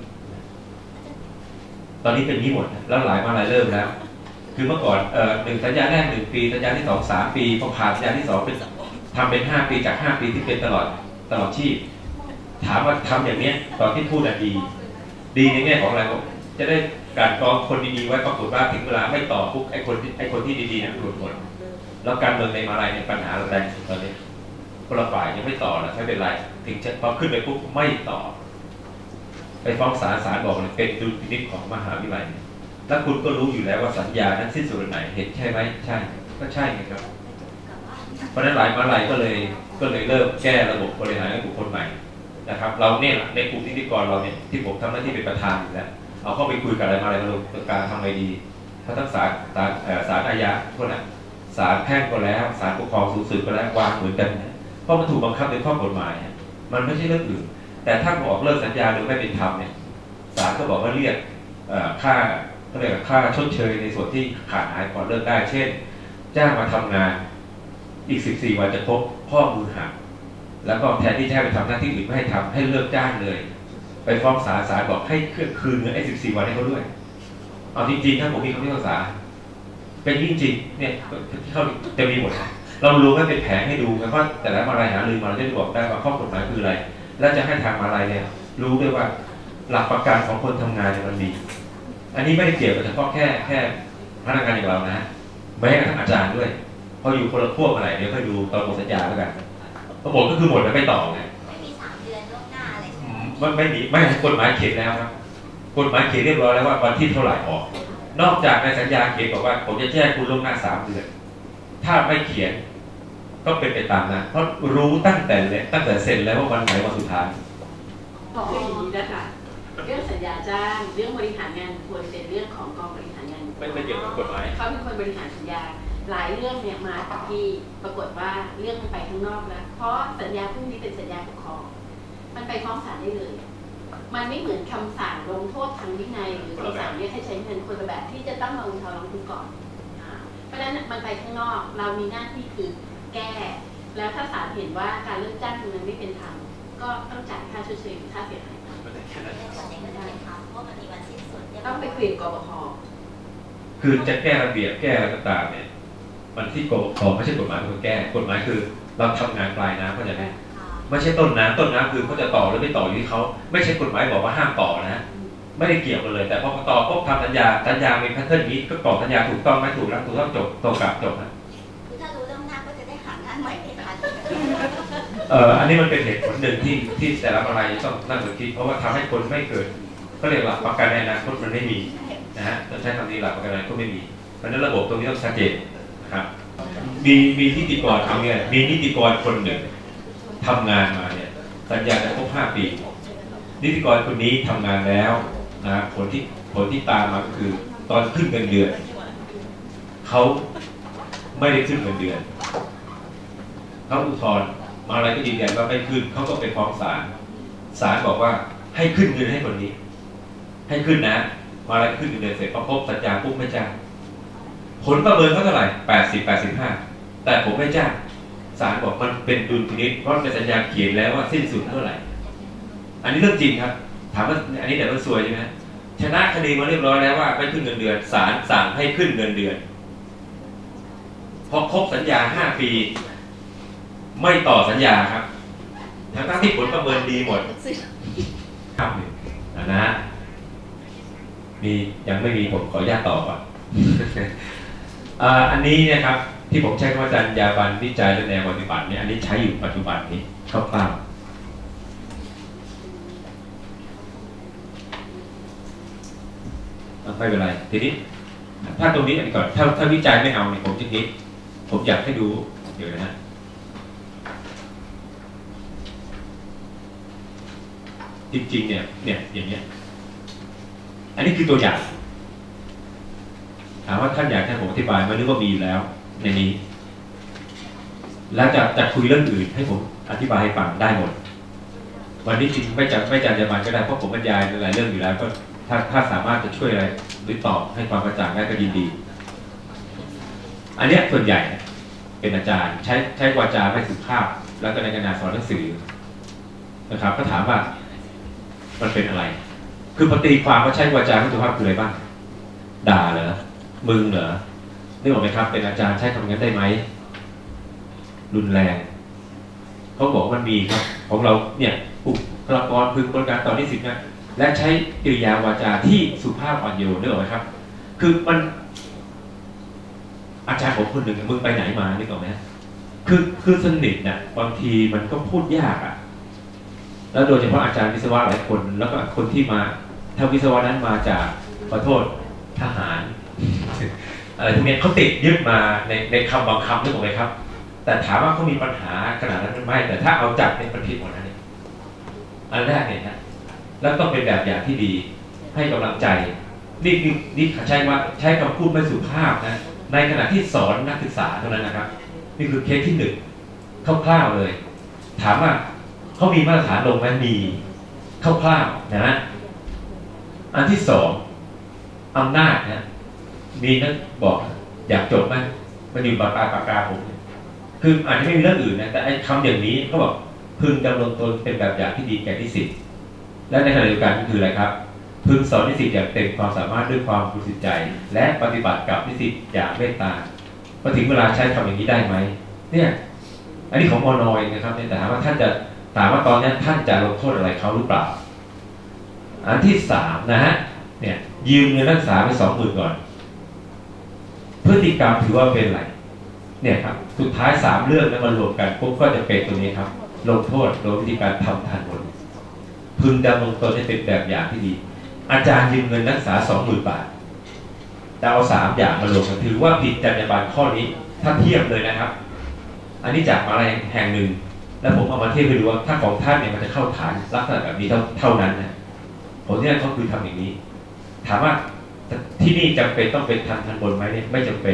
ตอนนี้เป็นนี้หมดแล้วหลายมาหลายเริ่มแล้วคือเมื่อก่อนเอ่อหนึ่งสัญญาแรกหนึ่งปีสัญญาที่สองสามปีพอผ่านสัญญาที่สองเป็นทำเป็นห้าปีจากห้าปีที่เป็นตลอดตลอดชีพถามว่าทำอย่างนี้ตอนที่พูดดี ดีในแง่ของอะไรจะได้การกรองคนดีๆไว้ปรากฏว่าถึงเวลาไม่ต่อปุ๊บไอ้คนไอ้คนที่ดีๆนั้นหลุดหมดแล้วการเมืองในมาลายเนี่ยปัญหาแรงสุดตอนนี้คนละฝ่ายยังไม่ต่อแล้วไม่เป็นไรถึงจะพอขึ้นไปปุ๊บไม่ต่อไปฟ้องศาลศาลบอกเลยเป็นดุลพินิจของมหาวิทยาลัยแล้วคุณก็รู้อยู่แล้วว่าสัญญานั้นสิ้นสุดไหนเห็นใช่ไหมใช่ก็ใช่ไงครับเพราะนั้นหลายมาลายก็เลยก็เลยเริ่มแก้ระบบบริหารให้บุคคลใหม่นะครับเราเนี่ยในกลุ่มนิติกรเราเนี่ยที่ผมทำหน้าที่เป็นประธานอยู่แล้วเอาเข้าไปคุยกับอะไรมาอะไรมาลงการทำไงดีเพราะทั้งศาลศาลศาลอาญาพวกนั้นศาลแพ่งก็แล้วศาลปกครองสูงสุดก็แล้ววางเหมือนกันเพราะมันถูกบังคับโดยข้อกฎหมายมันไม่ใช่เรื่องอื่นแต่ถ้าบอกเลิกสัญญาโดยไม่เป็นธรรมเนี่ยศาลก็บอกว่าเรียกค่าเขาเรียกค่าชดเชยในส่วนที่ขาดหายก่อนเลิกได้เช่นจ้างมาทำงานอีกสิบสี่วันจะพบข้อมือหักแล้วก็แทนที่จะให้ไปทำหน้าที่อื่นไม่ให้ทำให้เลิกจ้างเลยไปฟ้องศาลศาลบอกให้คืนเงินไอ้สิบสี่วันให้เขาด้วยเอาจริงๆถ้าผมมีคำพิพากษาเป็นจริงๆเนี่ยที่เขาจะมีหมดเรารู้ว่าเป็นแผงให้ดูแล้วก็แต่ละมาลายหาลืมมาเราจะบอกได้ว่าข้อกฎหมายคืออะไรและจะให้ทางมาลายเนี่ยรู้ด้วยว่าหลักประกันของคนทำงานเนี่ยมันมีอันนี้ไม่ได้เกี่ยวกับเฉพาะแค่แค่พนักงานอย่างเรานะแม้กระทั่งอาจารย์ด้วยพออยู่คนละพวกอะไรเดี๋ยวค่อยดูตอนหมดสัญญาแล้วกันพอหมดก็คือหมดแล้วไม่ต่อไงไม่มีสามเดือนล่วงหน้าอะไรใช่ไหมไม่ไม่มีไม่กฎหมายเขียนแล้วครับกฎหมายเขียนเรียบร้อยแล้วว่าวันที่เท่าไหร่ออกนอกจากในสัญญาเขียนบอกว่าผมจะแจ้งคุณล่วงหน้าสามเดือนถ้าไม่เขียนก็เป็นไปตามนั้นเพราะรู้ตั้งแต่เลยตั้งแต่เซ็นแล้วว่าวันไหนวันสุดท้ายบอกว่าอย่างนี้นะคะเรื่องสัญญาจ้างเรื่องบริหารงานควรเป็นเรื่องของกองบริหารงานไม่ไม่เกี่ยวกับกฎหมายเขาเป็นคนบริหารสัญญาหลายเรื่องเนี่ยมาที่ปรากฏว่าเรื่องมันไปข้างนอกแล้วเพราะสัญญาพวกนี้เป็นสัญญาปกครองมันไปฟ้องศาลได้เลยมันไม่เหมือนคำสั่งลงโทษทางวินัยหรือคำสั่งเนี่ยให้ใช้เงินคนละแบบที่จะต้องมาอุทธรณ์ร้องทุกข์ก่อนเพราะฉะนั้นมันไปข้างนอกเรามีหน้าที่คือแก้แล้วถ้าศาลเห็นว่าการเลิกจ้างตรงนั้นไม่เป็นธรรมก็ต้องจ่ายค่าชดเชยหรือค่าเสียหายต้องไปคุยกับกบพ. คือจะแก้ระเบียบแก้อะไรก็ตามเนี่ยมันที่กบพ.ไม่ใช่กฎหมายเป็นคนแก้กฎหมายคือเราทำงานปลายน้ำเข้าใจไหมไม่ใช่ต้นน้ำต้นน้ำคือเขาจะต่อหรือไม่ต่ออยู่ที่เขาไม่ใช่กฎหมายบอกว่าห้ามต่อนะไม่ได้เกี่ยวกันเลยแต่พอต่อพวกทำสัญญาสัญญามีแพทเทิร์นนี้ก็ต่อสัญญาถูกต้องไม่ถูกแล้วถูกต้องจบตรงกับจบนะคือถ้ารู้เรื่องหน้าก็จะได้หางานใหม่ไม่ทันเอ่ออันนี้มันเป็นเหตุผลหนึ่งที่ที่แต่ละรายต้องนั่งคิดเพราะว่าทำให้คนไม่เกิดก็เรียกหลักประกันในอนาคตมันไม่มีนะฮะต้องใช้คำนี้หลักประกันในอนาคตไม่มีเพราะฉะนั้นระบบตรงนี้ต้องชัดเจนนะครับมีมีนิติกรทำเนี่ยมีนิติกรคนหนึ่งทำงานมาเนี่ยสัญญาจะครบห้าปีนิติกรคนนี้ทำงานแล้วนะผลที่ผลที่ตามมาก็คือตอนขึ้นเงินเดือนเขาไม่ได้ขึ้นเงินเดือนเขาอุทธรณ์มาอะไรก็ยืนยันว่าไม่ขึ้นเขาก็ไปฟ้องศาลศาลบอกว่าให้ขึ้นเงินให้คนนี้ให้ขึ้นนะมาอะไรขึ้นเงินเดือนเสร็จพอครบสัญญาปุ๊บไม่จ้างผลประเมินเขาเท่าไหร่แปดสิบ แปดสิบห้าแต่ผมไม่จ้างศาลบอกมันเป็นดุลพินิจเพราะในสัญญาเขียนแล้วว่าสิ้นสุดเท่าไหร่อันนี้เรื่องจริงครับถามว่าอันนี้แต่มันซวยใช่ไหมชนะคดีมาเรียบร้อยแล้วว่าไม่ขึ้นเงินเดือนศาลสั่งให้ขึ้นเงินเดือนพอครบสัญญาห้าปีไม่ต่อสัญญาครับทั้งที่ผลประเมินดีหมดครับนะมียังไม่มีผมขออนุญาตต่อก่อนอันนี้นะครับที่ผมใช้คำว่าจรรยาบรรณวิจัยและแนวปฏิบัติเนี่ยอันนี้ใช้อยู่ปัจจุบันนี้คร่าวๆไม่เป็นไรทีนี้ถ้าตรงนี้อันนี้ก่อนถ้าถ้าวิจัยไม่เอาเนี่ยผมจะคิดผมอยากให้ดูเดี๋ยวนะฮะจริงๆเนี่ยเนี่ยอย่างเงี้ยอันนี้คือตัวอย่างถามว่าท่านอยากให้ผมอธิบายไหมหรือว่ามีอยู่แล้วในนี้แล้วจะจะคุยเรื่องอื่นให้ผมอธิบายให้ฟังได้หมดวันนี้จริงไม่จัดไม่จัดยามันก็ได้เพราะผมบรรยายหลายเรื่องอยู่แล้วก็ถ้าถ้าสามารถจะช่วยอะไรหรือตอบให้ความกระจ่างได้ก็ยินดีอันนี้ส่วนใหญ่เป็นอาจารย์ใช้ใช้วาจาไม่สุภาพแล้วก็ในการสอนหนังสือนะครับก็ถามว่ามันเป็นอะไรคือปฏิความว่าใช้วาจาไม่สุภาพคืออะไรบ้างด่าเหรอมึงเหรอนึกออกไหมครับเป็นอาจารย์ใช้คำนั้นได้ไหมรุนแรงเขาบอกมันมีครับของเราเนี่ยบุคลากรพึงบริการต่อนิสิตนะและใช้กิริยาวาจาที่สุภาพอ่อนโยนนึกออกไหมครับคือมันอาจารย์ผมคนหนึ่งมึงไปไหนมานึกออกไหมคือคือสนิทเนี่ยบางทีมันก็พูดยากอ่ะแล้วโดยเฉพาะอาจารย์วิศวะหลายคนแล้วก็คนที่มาถ้าวิศวะนั้นมาจากขอโทษทหารอะไรพวกนี้เขาติดยึดมาในในคำบางคำนึกออกไหมครับแต่ถามว่าเขามีปัญหาขนาดนั้นหรือไม่แต่ถ้าเอาจับเป็นประผิดหมดนะนี่อันแรกเนี่ยนะแล้วต้องเป็นแบบอย่างที่ดีให้กำลังใจนี่นี่นี่ใช้ว่าใช้คำพูดไม่สุภาพนะในขณะที่สอนนักศึกษาเท่านั้นนะครับนี่คือเคสที่หนึ่งคร่าวๆเลยถามว่าเขามีมาตรฐานลงไหมมีคร่าวๆนะอันที่สองอำนาจนะมีนักบอกอยากจบไหมมันอยู่ปากกาปากกาผมคืออาจจะไม่มีเรื่องอื่นนะแต่ไอ้คำอย่างนี้เขาบอกพึงดำรงตนเป็นแบบอย่างที่ดีแก่นิสิตและในขณะเดียวกันก็คืออะไรครับพึงสอนนิสิตอย่างเต็มความสามารถด้วยความบริสุทธิ์ใจและปฏิบัติกับนิสิตอย่างเมตตาพอถึงเวลาใช้คำอย่างนี้ได้ไหมเนี่ยอันนี้ของมนอยนะครับแต่ถามว่าท่านจะถามว่าตอนนี้ท่านจะลงโทษอะไรเขาหรือเปล่าอันที่สามนะฮะเนี่ยยืมเงินนักศึกษาไปสองหมื่นก่อนพฤติกรรมถือว่าเป็นอะไรเนี่ยครับสุดท้ายสามเรื่องนั้นมารวมกันปุ๊บก็จะเป็นตัวนี้ครับลงโทษโดยวิธีการทำทันบนพึงดำรงตนให้เป็นแบบอย่างที่ดีอาจารย์ยืมเงินนักศึกษาสองหมื่นบาทแต่เอาสามอย่างมารวมกันถือว่าผิดจรรยาบรรณข้อนี้ถ้าเทียบเลยนะครับอันนี้จากอะไรแห่งหนึ่งแล้วผมเอามาเทียบไปดูว่าถ้าของท่านเนี่ยมันจะเข้าฐานลักษณะแบบนี้เท่าเท่านั้นนะผลที่นั่นเขาคือทำอย่างนี้ถามว่าที่นี่จำเป็นต้องเป็นทันทันบนไหมเนี่ยไม่จำเป็น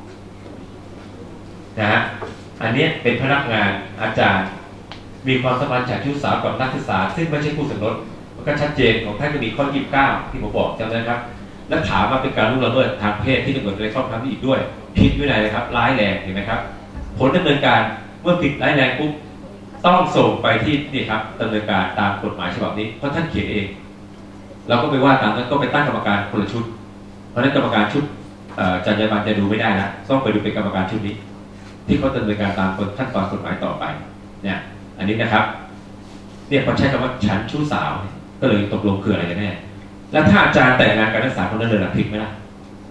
นะฮะอันนี้เป็นพนักงานอาจารย์มีความสัมพันธ์จากชู้สาวกับนักศึกษาซึ่งไม่ใช่คู่สมรสก็ชัดเจนของท่านก็มีข้อยี่สิบเก้าที่ผมบอกจำได้ครับและถามมาเป็นการล่วงละเมิดทางเพศที่ตำรวจในข้อความนี้อีกด้วยผิดวินัยเลยครับร้ายแรงเห็นไหมครับผลดำเนินการเมื่อผิดร้ายแรงปุ๊บต้องส่งไปที่นี่ครับดำเนินการตามกฎหมายฉบับนี้เพราะท่านเขียนเองเราก็ไปว่าตามนั้นก็ไปตั้งกรรมการคนละชุดเพราะนั้นกรรมการชุดจรรยาบรรณจะดูไม่ได้นะต้องไปดูเป็นกรรมการชุดนี้ที่เขาดำเนินการตามขั้นตอนกฎหมายต่อไปเนี่ยอันนี้นะครับเนี่ยพอใช้คำว่าฉันชู้สาวก็เลยตกลงคืออะไรกันแน่แล้วถ้าอาจารย์แต่งงานกับนักศึกษาคนนั้นเลยล่ะผิดไหมล่ะ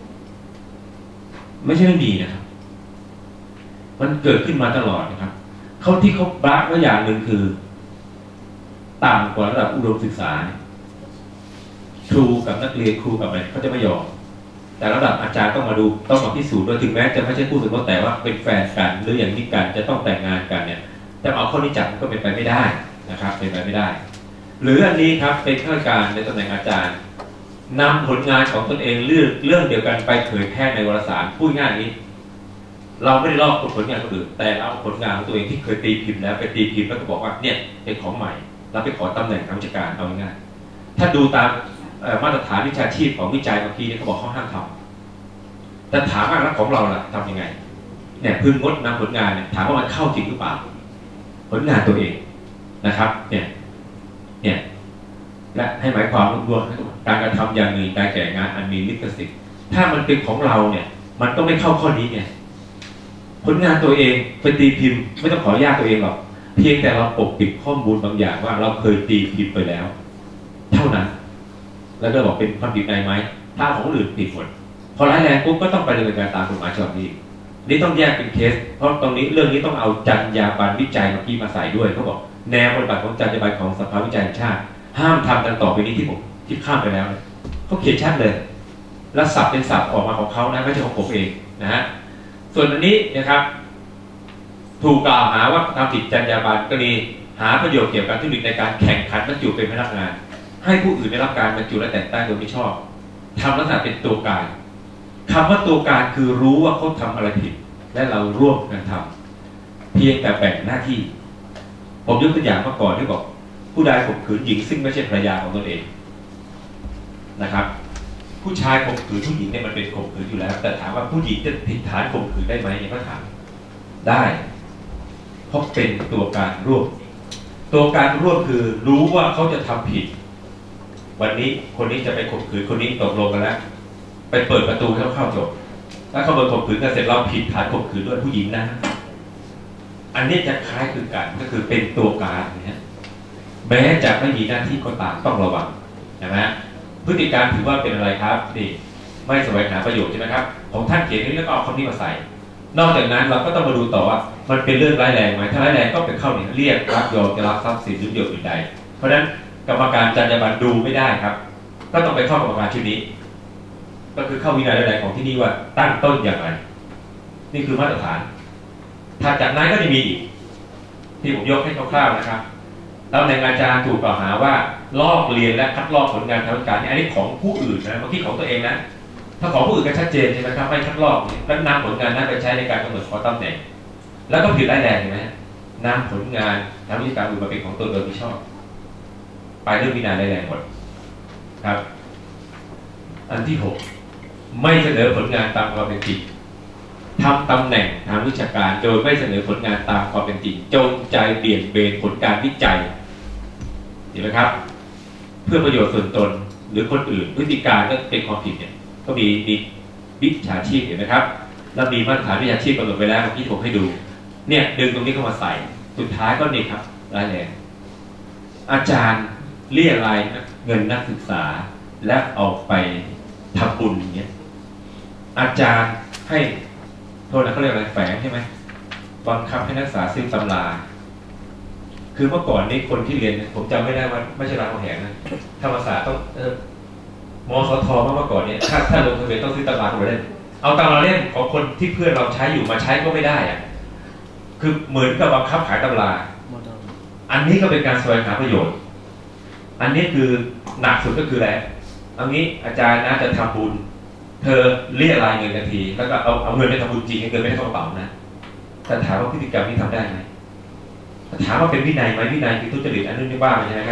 ไม่ใช่ไม่มีนะครับมันเกิดขึ้นมาตลอดนะครับเขาที่เขาบลักไว้อย่างหนึ่งคือต่ำกว่าระดับอุดมศึกษาครูกับนักเรียนครูกับอะไรเขาจะไม่ยอมแต่ระดับอาจารย์ต้องมาดูต้องมาพิสูจน์โดยถึงแม้จะไม่ใช่คู่สมรสแต่ว่าเป็นแฟนกันหรืออย่างนี้กันจะต้องแต่งงานกันเนี่ยแต่เอาข้อนี้จับมันก็เป็นไปไม่ได้นะครับเป็นไปไม่ได้หรืออันนี้ครับเป็นข้าราชการในตำแหน่งอาจารย์นำผลงานของตนเองเรื่องเรื่องเดียวกันไปเผยแพร่ในวารสารพูดง่ายนี้เราไม่ได้ลอกผลงานคนอื่นแต่เราผลงานของตัวเองที่เคยตีพิมพ์แล้วไปตีพิมพ์แล้วก็บอกว่าเนี่ยเป็นของใหม่เราไปขอตำแหน่งทางราชการเอาง่ายถ้าดูตามมาตรฐานวิชาชีพของวิจัยเมื่อกี้เนี่ยเขาบอกเขาห้ามทำแต่ถามว่าแล้วของเราล่ะทำยังไงเนี่ยพึงงดนำผลงานเนี่ยถามว่ามันเข้าจริงหรือเปล่าผลงานตัวเองนะครับเนี่ยเนี่ยและให้หมายความรวมการกระทำอย่างหนึ่งการแก่งานอันมีลิขสิทธิ์ถ้ามันเป็นของเราเนี่ยมันต้องไม่เข้าข้อนี้ไงผลงานตัวเองเป็นตีพิมพ์ไม่ต้องขออนุญาตตัวเองหรอกเพียงแต่เราปกปิดข้อมูลบางอย่างว่าเราเคยตีพิมพ์ไปแล้วเท่านั้นแล้วก็บอกเป็นความผิดในไหมถ้าของอื่นผิดหมดพอร้ายแรงปุ๊บก็ต้องไปดำเนินการตามกฎหมายฉบับนี้นี่ต้องแยกเป็นเคสเพราะตรงนี้เรื่องนี้ต้องเอาจรรยาบรรณวิจัยเมื่อกี้มาใส่ด้วยเขาบอกแนวปฏิบัติของจรรยาบรรณของสภาวิจัยแห่งชาติห้ามทำดังต่อไปนี้ที่ผมที่ข้ามไปแล้วเขาเขียนชัดเลยแล้วศัพท์เป็นศัพท์ออกมาของเขานะไม่ใช่ของผมเองนะฮะส่วนอันนี้นะครับถูกกล่าวหาว่าทำผิดจรรยาบรรณกรณีหาประโยชน์เกี่ยวกับทุจริตในการแข่งขันบรรจุเป็นพนักงานให้ผู้อื่นได้รับการบรรจุและแต่งตั้งโดยไม่ชอบทำลักษณะเป็นตัวการคำว่าตัวการคือรู้ว่าเขาทำอะไรผิดและเราร่วมกันทำเพียงแต่แบ่งหน้าที่ผมยกตัวอย่างมาก่อนที่บอกผู้ใดข่มขืนหญิงซึ่งไม่ใช่ภรรยาของตนเองนะครับผู้ชายข่มขืนผู้หญิงเนี่ยมันเป็นข่มขืนอยู่แล้วแต่ถามว่าผู้หญิงจะผิดฐานข่มขืนได้ไหมเนี่ยก็ถามได้เพราะเป็นตัวการร่วมตัวการร่วมคือรู้ว่าเขาจะทำผิดวันนี้คนนี้จะไปข่มขืนคนนี้ตกลงกันแล้วไปเปิดประตูให้เขาเข้าจบถ้าเขาโดนข่มขืนกันเสร็จเราผิดฐานข่มขืนด้วยผู้หญิงนะอันนี้จะคล้ายคือกันก็คือเป็นตัวการเนี่ยแม้จะไม่มีหน้าที่ก็ตามต้องระวังนะพฤติการถือว่าเป็นอะไรครับนี่ไม่แสวงหาประโยชน์ใช่ไหมครับของท่านเขียนนี้แล้วก็เอาคำนี้มาใส่นอกจากนั้นเราก็ต้องมาดูต่อว่ามันเป็นเรื่องร้ายแรงไหมถ้าร้ายแรงก็เป็นเข้าเนี่ยเรียกรับยอมจะรับทรัพย์สินหรือประโยชน์อื่นใดเพราะฉะนั้นกรรมการจรรยาบรรณดูไม่ได้ครับก็ต้องไปเข้ากรรมการชุดนี้ก็คือเข้าวินัยร้ายแรงของที่นี่ว่าตั้งต้นอย่างไรนี่คือมาตรฐานถ้าจากนั้นก็จะมีอีกที่ผมยกให้คร่าวๆนะครับแล้วในอาจารย์ถูกกล่าวหาว่าลอกเรียนและคัดลอกผลงานทางวิชาการอันนี้ของผู้อื่นนะเมื่อกี้ของตัวเองนะถ้าของผู้อื่นก็ชัดเจนใช่ไหมครับไม่คัดลอกแล้วนำผลงานนั้นไปใช้ในการกำหนดขอตำแหน่งแล้วก็ผิดร้ายแรงใช่ไหมนำผลงานทางวิชาการอื่นมาเป็นของตนโดยไม่ชอบไปเรื่องวินัยร้ายแรงหมดครับอันที่หกไม่เสนอผลงานตามความเป็นจริงทำตำแหน่งทางวิชาการโดยไม่เสนอผลงานตามความเป็นจริงจงใจเปลี่ยนเบนผลการวิจัยเห็นไหมครับเพื่อประโยชน์ส่วนตนหรือคนอื่นพฤติการก็เป็นความผิดเนี่ยก็มีมีวิชาชีพเห็นไหมครับแล้วมีมาตรฐานวิชาชีพกำหนดไว้แล้วที่ผมให้ดูเนี่ยดึงตรงนี้เข้ามาใส่สุดท้ายก็นี่ครับร้ายแรงอาจารย์เรียรายเงินนักศึกษาและเอาไปทำบุญอย่างเงี้ยอาจารย์ให้โทษนะเขาเรียกอะไรแฝงใช่ไหมบังคับให้นักศึกษาซื้อตำราคือเมื่อก่อนนี้คนที่เรียนผมจำไม่ได้ว่าไม่ใช่รามคำแหงนะธรรมศาสตร์ต้องเออมสทเมื่อก่อนเนี่ยถ้าถ้าลงทะเบียนต้องซื้อตำราตัวเล่มเอาตำราเล่มของคนที่เพื่อนเราใช้อยู่มาใช้ก็ไม่ได้อะคือเหมือนกับบังคับขายตำราอันนี้ก็เป็นการแสวงหาประโยชน์อันนี้คือหนักสุดก็คืออะไรเอางี้อาจารย์นะจะทำบุญเธอเรียกรายเงินทันทีแล้วก็เอาเอาเงินไปทำบุญจริงเงินไม่ได้เข้ากระเป๋านะแต่ถามว่าพฤติกรรมนี้ทำได้ไหมถามว่าเป็นวินัยไหมวินัยคือทุจริตอันนี้ไม่ว่าใช่ไหมครับ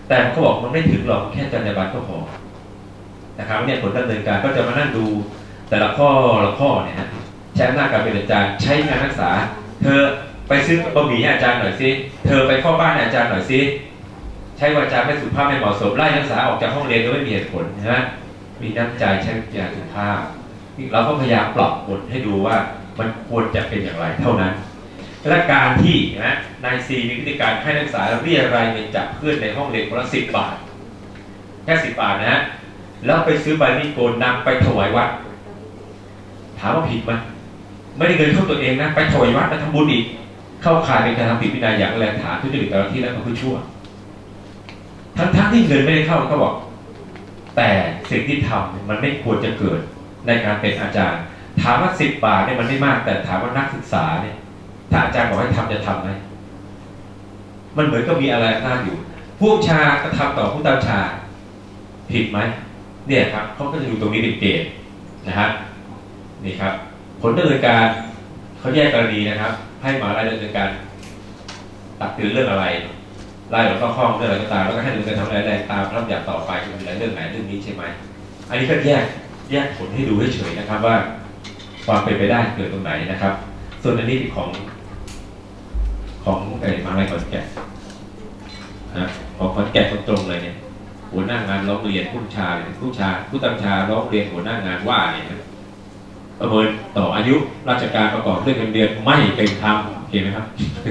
แต่เขาบอกมันไม่ถึงหรอกแค่จรรยาบรรณก็พอนะครับเนี่ยผลดำเนินการก็จะมานั่งดูแต่ละข้อละข้อเนี่ยนะใช้อำนาจการเป็นอาจารย์ใช้งานรักษาเธอไปซื้อบะหมี่ให้อาจารย์หน่อยสิเธอไปเข้าบ้านให้อาจารย์หน่อยสิใช้วาจาไม่สุภาพไม่เหมาะสมไล่นักศึกษาออกจากห้องเรียนโดยไม่มีเหตุผลนะมีน้ำใจใช้วิธีสุภาพเราก็พยายามปรับบทให้ดูว่ามันควรจะเป็นอย่างไรเท่านั้นและการที่นะนายซีมีวิธีการให้นักศึกษาเรียรายเงินจากเพื่อนในห้องเรียนคนละสิบบาทแค่สิบบาทนะฮะแล้วไปซื้อใบมีดโกนนำไปถวายวัดถามว่าผิดไหมไม่ได้เงินเข้าตัวเองนะไปถวายวัดไปทำบุญอีกเข้าข่ายเป็นการทำผิดวินัยอย่างแรงฐานทุจริตแต่ละที่แล้วก็คือชั่วทั้งทั้งที่เงินไม่ได้เข้าก็บอกแต่สิ่งที่ทำมันไม่ควรจะเกิดในการเป็นอาจารย์ถามว่าสิบบาทเนี่ยมันไม่มากแต่ถามว่านักศึกษาเนี่ยถ้าอาจารย์บอกให้ทำจะทำไหมมันเหมือนก็มีอะไรน่าอยู่ผู้ชากระทำต่อผู้ตามชาผิดไหมเนี่ยครับเขาก็จะดูตรงนี้เป็นเกณฑ์นะฮะนี่ครับผลดำเนินการเขาแยกกรณีนะครับให้มาไล่ดำเนินการตักเตือนเรื่องอะไรไล่หรือข้อข้องเรื่องอะไรก็ตามแล้วก็ให้ดำเนินการทำอะไรตามรับอย่างต่อไปจะมีเรื่องไหนเรื่องนี้ใช่ไหมอันนี้ก็แยกแยกผลให้ดูให้เฉยนะครับว่าความเป็นไปได้เกิดตรงไหนนะครับส่วนอันนี้ของของไอ้มหาวิทยาลัยขอนแก่นนะของขอนแก่นตรงๆเลยเนี่ยหัวหน้างานร้องเรียนผู้ชาผู้ชาผู้ตามชาร้องเรียนหัวหน้างานว่าเนี่ยประเมินต่ออายุราชการประกอบด้วยเงินเดือนไม่เป็นธรรมโอเคไหมครับ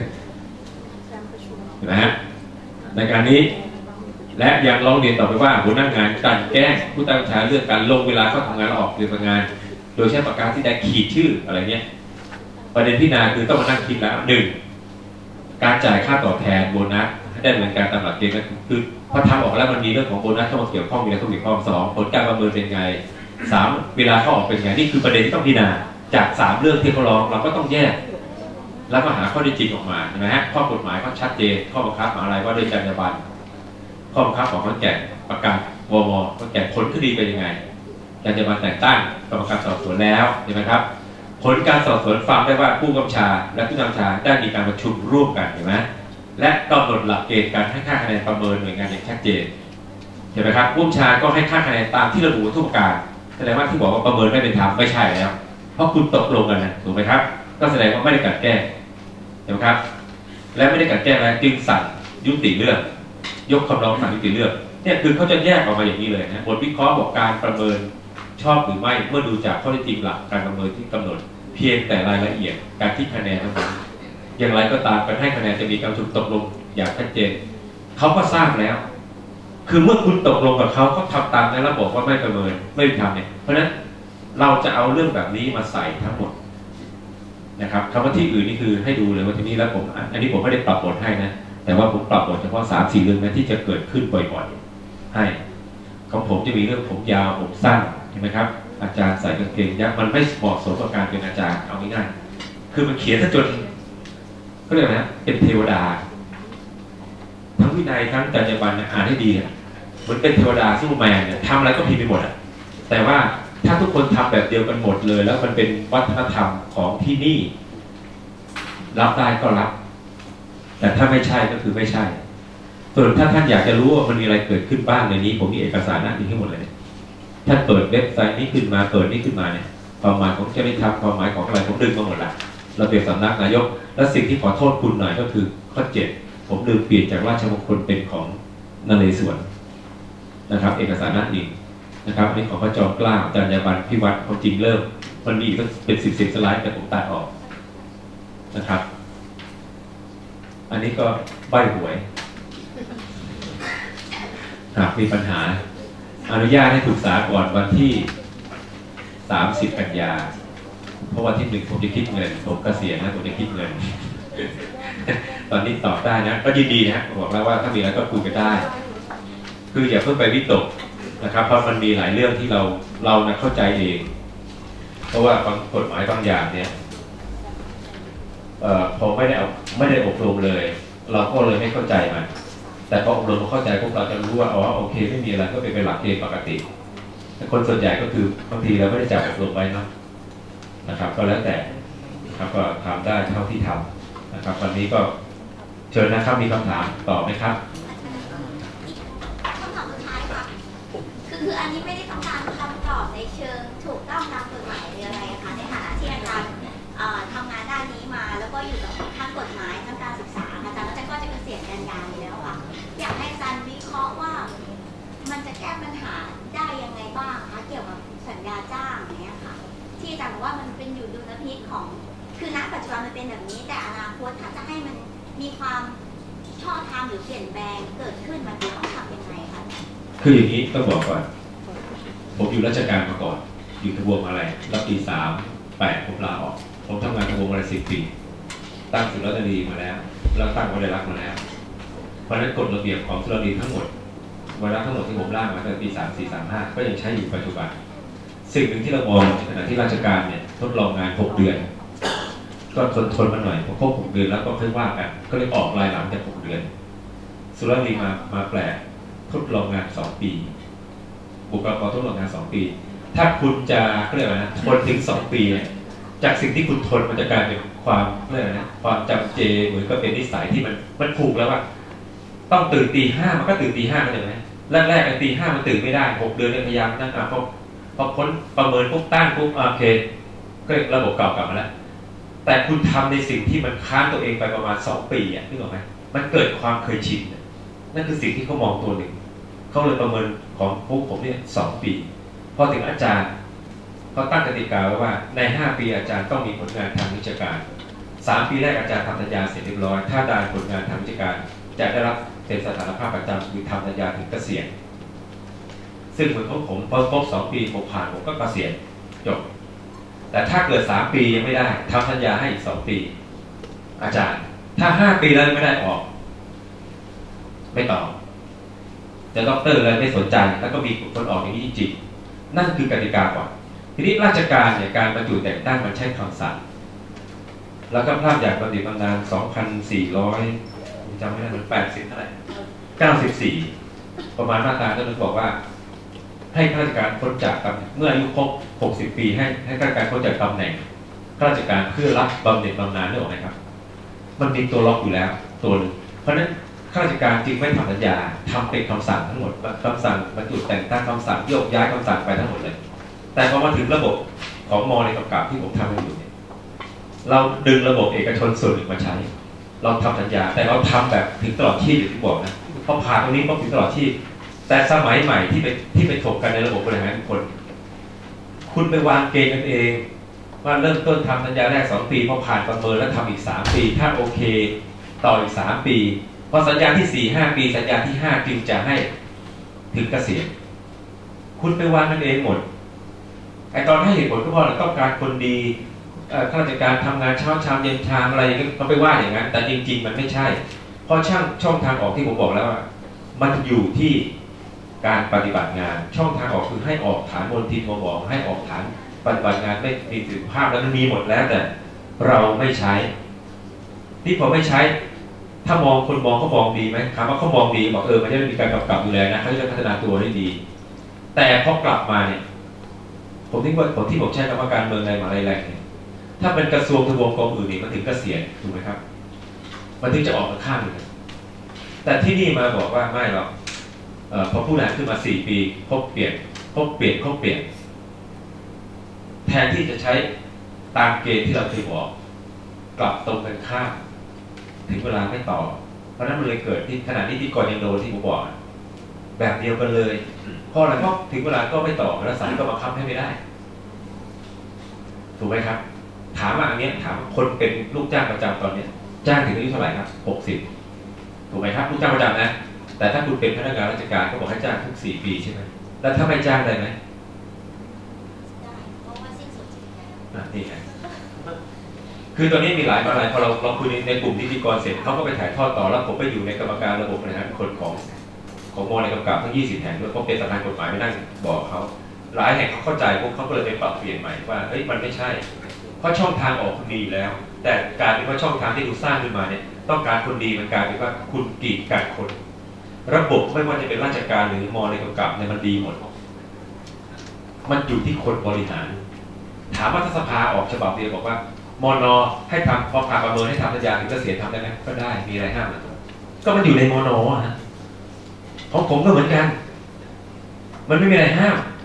เห็นไหมฮะในการนี้และยังร้องเรียนต่อไปว่าหัวหน้างานกลั่นแกล้งผู้ตามชาเรื่องการลงเวลาเข้าทำงานและออกเดือนทำงานโดยใช้ปากกาที่ได้ขีดชื่ออะไรเนี้ยประเด็นพิจารณาคือต้องมานั่งคิดแล้วหนึ่งการจ่ายค่าตอบแทนโบนัสให้ได้เหมือนการตามหลักเกณฑ์ก็คือพอทำออกแล้วมันมีเรื่องของโบนัสเข้ามาเกี่ยวข้องมีอะไรเข้ามาเกี่ยวข้องสองผลการประเมินเป็นไงสามเวลาเข้าออกเป็นไงนี่คือประเด็นที่ต้องพิจารณาจากสามเรื่องที่เขาร้องเราก็ต้องแยกแล้วมาหาข้อได้จริงออกมาใช่ไหมฮะข้อกฎหมายก็ชัดเจนข้อบังคับอะไรว่าด้วยจรรยาบรรณข้อบังคับของขอนแก่นประกาศวมขอนแก่นผลคดีเป็นยังไงจรรยาบรรณแต่งตั้งกรรมการสอบสวนแล้วใช่ไหมครับผลการสอบสวนฟังได้ว่าผู้กำกับชาและผู้นำชาได้มีการประชุมร่วมกันเห็นไหมและกำหนดหลักเกณฑ์การให้ค่าคะแนนประเมินหน่วยงานอย่างชัดเจนเห็นไหมครับผู้กำกับชาก็ให้ค่าคะแนนตามที่ระบุทุกประการแสดงว่าที่บอกว่าประเมินไม่เป็นธรรมไม่ใช่แล้วเพราะคุณตกลงกันนะถูกไหมครับก็แสดงว่าไม่ได้กลั่นแกล้งเห็นไหมครับและไม่ได้กลั่นแกล้งแล้วจึงสั่งยุติเรื่องยกคำร้องสั่งยุติเรื่องเนี่ยคือเขาจะแยกออกมาอย่างนี้เลยนะบทวิเคราะห์บอกการประเมินชอบหรือไม่เมื่อดูจากข้อเท็จจริงหลักการประเมินที่กำหนดเพียงแต่รายละเอียดการคิดคะแนนทั้งหมดอย่างไรก็ตามการให้คะแนนจะมีการถูกตกลงอย่างชัดเจนเขาก็ทราบแล้วคือเมื่อคุณตกลงกับเขาเขาทำตามนั้นแล้วบอกว่าไม่ประเมินไม่ทำเนี่ยเพราะฉะนั้นเราจะเอาเรื่องแบบนี้มาใส่ทั้งหมดนะครับคำว่าที่อื่นนี่คือให้ดูเลยว่าที่นี้แล้วผมอันนี้ผมไม่ได้ปรับบทให้นะแต่ว่าผมปรับบทเฉพาะสามสี่เรื่องนั้นที่จะเกิดขึ้นบ่อยๆให้ของผมจะมีเรื่องผมยาวผมสั้นเห็นไหมครับอาจารย์ใส่กางเกงยักษ์มันไม่เหมาะสมกับการเป็นอาจารย์เอาง่ายๆคือมันเขียนซะจนเขาเรียกนะเป็นเทวดาทั้งวินัยทั้งจรรยาบรรณอ่านให้ดีเหมือนเป็นเทวดาซูเปอร์แมนเนี่ยทำอะไรก็ผิดไปหมดอ่ะแต่ว่าถ้าทุกคนทำแบบเดียวกันหมดเลยแล้วมันเป็นวัฒนธรรมของที่นี่รับได้ก็รับแต่ถ้าไม่ใช่ก็คือไม่ใช่ส่วนถ้าท่านอยากจะรู้ว่ามันมีอะไรเกิดขึ้นบ้างในนี้ผมมีเอกสารหน้าที่ทั้งหมดเลยท่านเปิดเว็บไซต์นี้ขึ้นมาเปิดนี้ขึ้นมาเนี่ยความหมายของเจ้าหน้าที่ความหมายของอะไรผมดึงมาหมดละเราเป็นสำนักนายกและสิ่งที่ขอโทษคุณหน่อยก็คือข้อเจ็ดผมลืมเปลี่ยนจากราชมงคลเป็นของนเรศวรนะครับเอกสารหน้าที่นะครับอันนี้ของพระจอมเกล้าจรรยาบรรณพิวัตรความจริงเริ่มมันมีก็เป็นสิบสิบสไลด์แต่ผมตัดออกนะครับอันนี้ก็ใบหวยหากมีปัญหาอนุญาตให้ปรึกษาก่อนวันที่สามสิบกันยาเพราะวันที่หนึ่งผมจะคิดเงินผมเกษียณแล้วผมจะคิดเงิน ตอนนี้ตอบได้นะก็ยินดีนะบอกแล้วว่าถ้ามีอะไรก็คุยกันได้คืออย่าเพิ่งไปวิตกนะครับเพราะมันมีหลายเรื่องที่เราเรานะเข้าใจเองเพราะว่าบางกฎหมายบางอย่างเนี่ยเอ่อพอไม่ได้เอาไม่ได้อบรมเลยเราก็เลยไม่เข้าใจมันแต่พออบรมเข้าใจพวกเราจะรู้ว่าอ๋อโอเคไม่มีอะไรก็เป็นไปหลักเกณฑ์ปกติแต่คนส่วนใหญ่ก็คือบางทีเราไม่ได้จับอบรมไว้เนาะนะครับก็แล้วแต่นะครับก็ทำได้เท่าที่ทำนะครับวันนี้ก็เชิญนะครับมีคำถามตอบไหมครับไม่ได้ต้องการคำตอบในเชิงถูกต้องตามกฎหมายหรืออะไรคะในฐานะที่อาจารย์ทำงานด้านนี้มาแล้วก็อยู่กับทั้งกฎหมายทั้งการศึกษาอาจารย์ก็จะก็จะเกษียณกันยาแล้วค่ะอยากให้อาจารย์วิเคราะห์ว่ามันจะแก้ปัญหาได้ยังไงบ้างคะเกี่ยวกับสัญญาจ้างเนี้ยค่ะที่อาจารย์บอกว่ามันเป็นอยู่ดุลพินิจของคือณปัจจุบันมันเป็นแบบนี้แต่อนาคตถ้าจะให้มันมีความชอบธรรมหรือเปลี่ยนแปลงเกิดขึ้นมันจะต้องทำยังไงคะคืออย่างนี้ต้องบอกก่อนผมอยู่ราชการมาก่อนอยู่ทบวงอะไรรับปีสามแปดผมลาออกผมทำงานทบวงอะไรสิบปีตั้งสุรนารีมาแล้วแล้วตั้งวลัยลักษณ์มาแล้วเพราะฉะนั้นกฎระเบียบของสุรนารีทั้งหมดวลัยลักษณ์ทั้งหมดที่ผมร่างมาตั้งแต่ปีสามสี่สามห้าก็ยังใช้อยู่ปัจจุบันสิ่งหนึ่งที่เรามองในขณะที่ราชการเนี่ยทดลองงานหกเดือนก็ทนทนมาหน่อยพอครบหกเดือนแล้วก็ค่อยว่ากันก็เลยออกรายหลังจากหกเดือนสุรนารีมามาแปลทดลองงานสองปีบุคลากรทดลองงานสองปีถ้าคุณจะเรียกว่านะทนถึงสองปีเนี่ยจากสิ่งที่คุณทนมันจะกลายเป็นความเรียกว่านะความจำเจเหมือนก็เป็นนิสัยที่มันมันผูกแล้วว่าต้องตื่นตีห้ามันก็ตื่นตีห้ามันอย่างไรแรกๆไอ้ตีห้ามันตื่นไม่ได้หกเดือนเนี่ยพยายามนั่งอ่ะพอพอพ้นประเมินปุ๊บตั้งปุ๊บโอเคก็ระบบเก่ากลับมาแล้วแต่คุณทำในสิ่งที่มันค้านตัวเองไปประมาณสองปีอ่ะนึกออกไหมมันเกิดความเคยชินนั่นคือสิ่งที่เขามองตัวหนึ่งเขาเลยประเมินของพวกผมเนี่ยสองปีพอถึงอาจารย์เขาตั้งกติกาไว้ว่าในห้าปีอาจารย์ต้องมีผลงานทางวิชาการสามปีแรกอาจารย์ทำสัญญาเสร็จเรียบร้อยถ้าได้ผลงานทางวิชาการจะได้รับเป็นสถานภาพประจำคือทำสัญญาถึงเกษียณซึ่งเหมือนของผมพอครบสองปีผมผ่านผมก็เกษียณจบแต่ถ้าเกิดสามปียังไม่ได้ทำสัญญาให้อีกสองปีอาจารย์ถ้าห้าปีแล้วไม่ได้ออกไม่ต่อจะด็อกเตอร์เลยไม่สนใจแล้วก็มีคนออกอย่างนี้จริงๆนั่นคือกติกาก่อนทีนี้ราชการเนี่ยการบรรจุแต่งตั้งมันใช้คำสั่งแล้วก็ภาพอย่างบำเหน็จบำนาญสองพันสี่ร้อยจำไม่ได้มันแปดสิบเท่าไหร่เก้าสิบสี่ประมาณมาตราต้นบอกว่าให้ข้าราชการพ้นจากตำแหน่งเมื่ออายุครบหกสิบปีให้ให้ข้าราชการพ้นจากตำแหน่งข้าราชการเพื่อรับบำเหน็จบำนาญได้หรือไม่ครับมันมีตัวล็อกอยู่แล้วตัวนึงเพราะฉะนั้นข้าราชการจึงไม่ทำสัญญาทำเป็นคำสั่งทั้งหมดคำสั่งบรรจุแต่งตั้งคำสั่งโยกย้ายคำสั่งไปทั้งหมดเลยแต่พอมาถึงระบบของมอในกำกับที่ผมทำอยู่เนี่ยเราดึงระบบเอกชนส่วนหนึ่งมาใช้เราทำสัญญาแต่เราทำแบบถึงตลอดชีพอย่างที่บอกนะพอผ่านตรงนี้ก็ถึงตลอดชีพแต่สมัยใหม่ที่ไปที่ไปถกกันในระบบบริหารคนคุณไปวางเกณฑ์กันเองว่าเริ่มต้นทำสัญญาแรกสองปีพอผ่านประเมินแล้วทำอีกสามปีถ้าโอเคต่ออีกสามปีพอสัญญาที่สี่ห้าปีสัญญาที่ห้าจึงจะให้ถึงเกษียณคุณไปวางกันเองหมดไอตอนให้เหตุผลก็เพราะเราต้องการคนดีข้าราชการทำงานเช้าชามเย็นชามอะไรอย่างเงี้ยเขาไปว่าอย่างนั้นแต่จริงๆมันไม่ใช่เพราะช่างช่องทางออกที่ผมบอกแล้วว่ามันอยู่ที่การปฏิบัติงานช่องทางออกคือให้ออกฐานมลทินมาบอกให้ออกฐานปฏิบัติงานไม่มีประสิทธิภาพแล้วมันมีหมดแล้วแต่เราไม่ใช้ที่พอไม่ใช้ถ้ามองคนมองเขามองดีไหมคำว่าเขามองดีบอกเออมันจะมีการกำกับดูแลนะเขาจะพัฒนาตัวได้ดีแต่พอกลับมาเนี่ยผมที่ว่าผมที่ผมใช้คำว่าการเมืองในมหาลัยแรงเนี่ยถ้าเป็นกระทรวงทบวงกรมอื่นนี่มันถึงเกษียณถูกไหมครับมันถึงจะออกมาข้างหนึ่งแต่ที่นี่มาบอกว่าไม่หรอกพอผู้บริหารขึ้นมาสี่ปีครบเปลี่ยนครบเปลี่ยนครบเปลี่ยนแทนที่จะใช้ตามเกณฑ์ที่เราเคยบอกกลับตรงกันข้ามถึงเวลาไม่ต่อเพราะนั้นมันเลยเกิดที่ขณะนี้ที่ก่อนยังโดนที่ผมบอกแบบเดียวกันเลยเพราะอะไรเพราะถึงเวลาก็ไม่ต่อแล้วศาลก็บังคับให้ไม่ได้ถูกไหมครับถามว่าอันนี้ถามคนเป็นลูกจ้างประจำตอนนี้จ้างถึงอายุเท่าไหร่ครับหกสิบถูกไหมครับลูกจ้างประจำนะแต่ถ้าคุณเป็นพนักงานราชการก็บอกให้จ้างทุกสี่ปีใช่ไหมแล้วถ้าไม่จ้างได้ไหมได้เพราะว่าสิ้นสุดจริงแล้วนี่ไงคือตอนนี้มีหลายมาหลายพอเราเราคุยในกลุ่มนิติกรเสร็จเขาก็ไปถ่ายทอดต่อแล้วผมไปอยู่ในกรรมการระบบบริหารคนของของมอในกำกับทั้งยี่สิบแห่งด้วยเพราะเป็นสถานกฎหมายไม่นั่งบอกเขาหลายแห่งเขาเข้าใจพวกเขาก็เลยไปปรับเปลี่ยนใหม่ว่าเฮ้ยมันไม่ใช่เพราะช่องทางออกดีอยู่แล้วแต่การเป็นว่าช่องทางที่ดูสร้างขึ้นมาเนี่ยต้องการคนดีมันกลายเป็นว่าคุณกีดกันคนระบบไม่ว่าจะเป็นราชการหรือมอในกำกับเนี่ยมันดีหมดมันอยู่ที่คนบริหารถามว่าถ้าสภาออกฉบับเดียวบอกว่ามน.ให้ทำพอผ่านประเมินให้ทำสัญญาถึงเกษียณทำได้ไหมก็ได้มีอะไรห้ามก็มันอยู่ในมน.ฮะของผมก็เหมือนกันมันไม่มีอะไรห้าม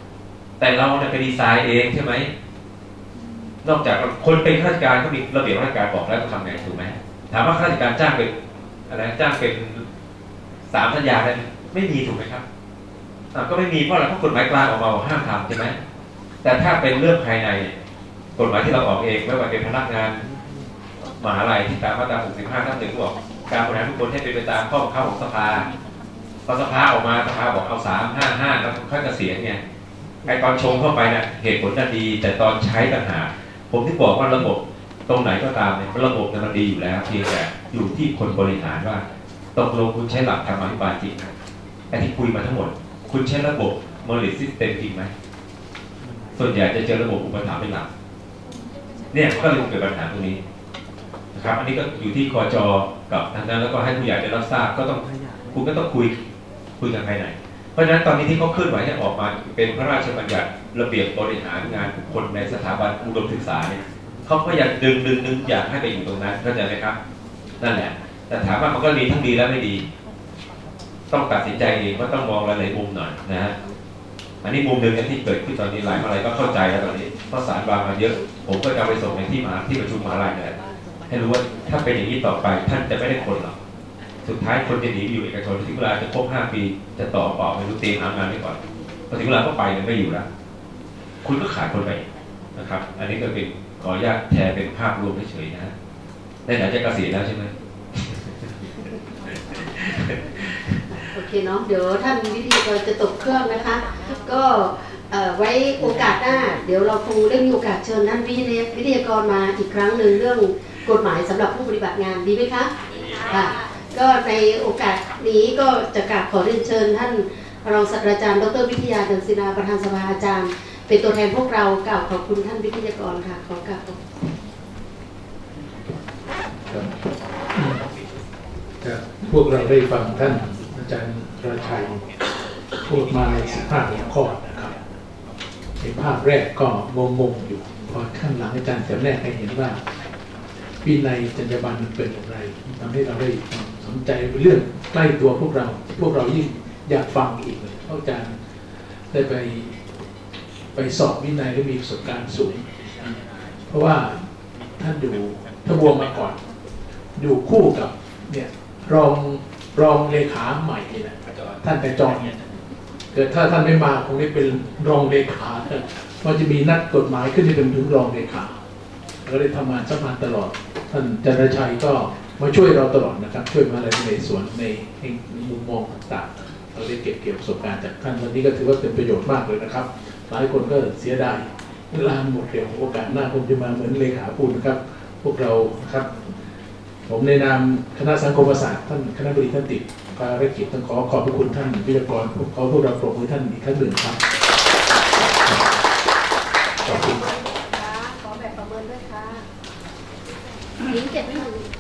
แต่เราเนี่ยไปดีไซน์เองใช่ไหมนอกจากคนเป็นข้าราชการก็มีระเบียบราชการบอกแล้วต้องทำไงถูกไหมถามว่าข้าราชการจ้างเป็นอะไรจ้างเป็นสามสัญญาได้ไม่มีถูกไหมครับก็ไม่มีเพราะอะไรเพราะกฎหมายกลางออกมาบอกห้ามทำใช่ไหมแต่ถ้าเป็นเรื่องภายในกฎหมายที่เราออกเองไม่ว่าเป็นพนักงานมหาลัยที่ตามมาตราหกสิบห้าทับหนึ่งบอกการบริหารทุกคนให้เป็นไปตามข้อบังคับของสภาพอสภาออกมาสภาบอกเอาสามห้าห้าแล้วค่อยเกษียณเนี่ยไอตอนชงเข้าไปนะเหตุผลน่ะดีแต่ตอนใช้ต่างหากผมที่บอกว่าระบบตรงไหนก็ตามเนี่ยระบบมันดีอยู่แล้วเพียงแต่อยู่ที่คนบริหารว่าตกลงคุณใช้หลักธรรมอภิบาลจริงไอ้ที่คุยมาทั้งหมดคุณใช้ระบบ merit system จริงไหมส่วนใหญ่จะเจอระบบอุปถัมภ์เป็นหลักเนี่ยก็เลยเกิดปัญหาตรงนี้นะครับอันนี้ก็อยู่ที่คจ.กับทางนั้นแล้วก็ให้ผู้ใหญ่ได้รับทราบก็ต้องคุณก็ต้องคุยคุยกันภายในเพราะฉะนั้นตอนนี้ที่เขาเคลื่อนไหวให้ออกมาเป็นพระราชบัญญัติระเบียบบริหารงานบุคคลในสถาบันอุดมศึกษาเนี่ยเขาก็อยากดึงดึงดึงอยากให้ไปอยู่ตรงนั้นเข้าใจไหมครับนั่นแหละแต่ถามว่ามันก็มีทั้งดีและไม่ดีต้องตัดสินใจเองว่าต้องมองหลายๆมุมหน่อยนะฮะอันนี้มุมหนึ่งที่เกิดขึ้นตอนนี้หลายอะไรก็เข้าใจแล้วตอนนี้เพราะสารวางมาเยอะผมก็จะไปส่งในที่มหาที่ประชุมมหาลัยเลยให้รู้ว่าถ้าเป็นอย่างนี้ต่อไปท่านจะไม่ได้คนหรอกสุดท้ายคนจะหนีอยู่เอกชนถึงเวลาจะครบห้าปีจะต่อเปล่าไม่รู้เตรียมหางานไว้ก่อนพอถึงเวลาก็ไปเนี่ยไม่อยู่แล้วคุณก็ขายคนไปนะครับอันนี้ก็เป็นขออนุญาตแชร์เป็นภาพรวมเฉยๆนะในไหนจะเกษียณแล้วใช่ไหมโอเคเนาะเดี๋ยวท่านวิทยากรจะตกเครื่องนะคะก็ไว้โอกาสหน้าเดี๋ยวเราคงได้มีโอกาสเชิญท่านวิทยากรมาอีกครั้งหนึ่งเรื่องกฎหมายสำหรับผู้ปฏิบัติงานดีไหมคะค่ะก็ในโอกาสนี้ก็จะกราบขอเรียนเชิญท่านรองศาสตราจารย์ดรวิทยา ดันศิลาประธานสภาอาจารย์เป็นตัวแทนพวกเรากล่าวขอบคุณท่านวิทยากรค่ะขอกราบขอบครับพวกเราได้ฟังท่านอาจารย์ราชัยพูดมาในสิบห้าหัวข้อนะครับในภาพแรกก็งงๆอยู่พอข้างหลังอาจารย์จำแนกให้เห็นว่าวินัยจรรยาบรรณมันเป็นอย่างไรทำให้เราได้สนใจเป็นเรื่องใกล้ตัวพวกเราพวกเรายิ่งอยากฟังอีกเลยเพราะอาจารย์ได้ไปไปสอบวินัยและมีประสบการณ์สูงเพราะว่าท่านอยู่ทบวงมาก่อนอยู่คู่กับเนี่ยรองรองเลขาใหม่เนี่ยท่านกระจรเนี่ยเกิดถ้าท่านไม่มาคงได้เป็นรองเลขาเพราะจะมีนักกฎหมายขึ้นที่เป็นถึงรองเลขาก็ได้ทำงานสัมพันธ์ตลอดท่านจันทชัยก็มาช่วยเราตลอดนะครับช่วยมาอะไรในส่วนในมุมมองต่างๆเราได้เก็บเกี่ยวประสบการณ์จากท่านวันนี้ก็ถือว่าเป็นประโยชน์มากเลยนะครับหลายคนก็เสียดายเวลาหมดเร็วโอกาสหน้าคงจะมาเหมือนเลขาพูดนะครับพวกเราครับผมในนามคณะสังคมศาสตร์ท่านคณะบดีท่านติดภารกิจต้องขอขอบพระคุณท่านวิทยากรขอพวกเราปรบมือท่านอีกครั้งหนึ่งครับขอบคุณขอแบบประเมินด้วยค่ะลิงก์เก็บไว้หนึ่ง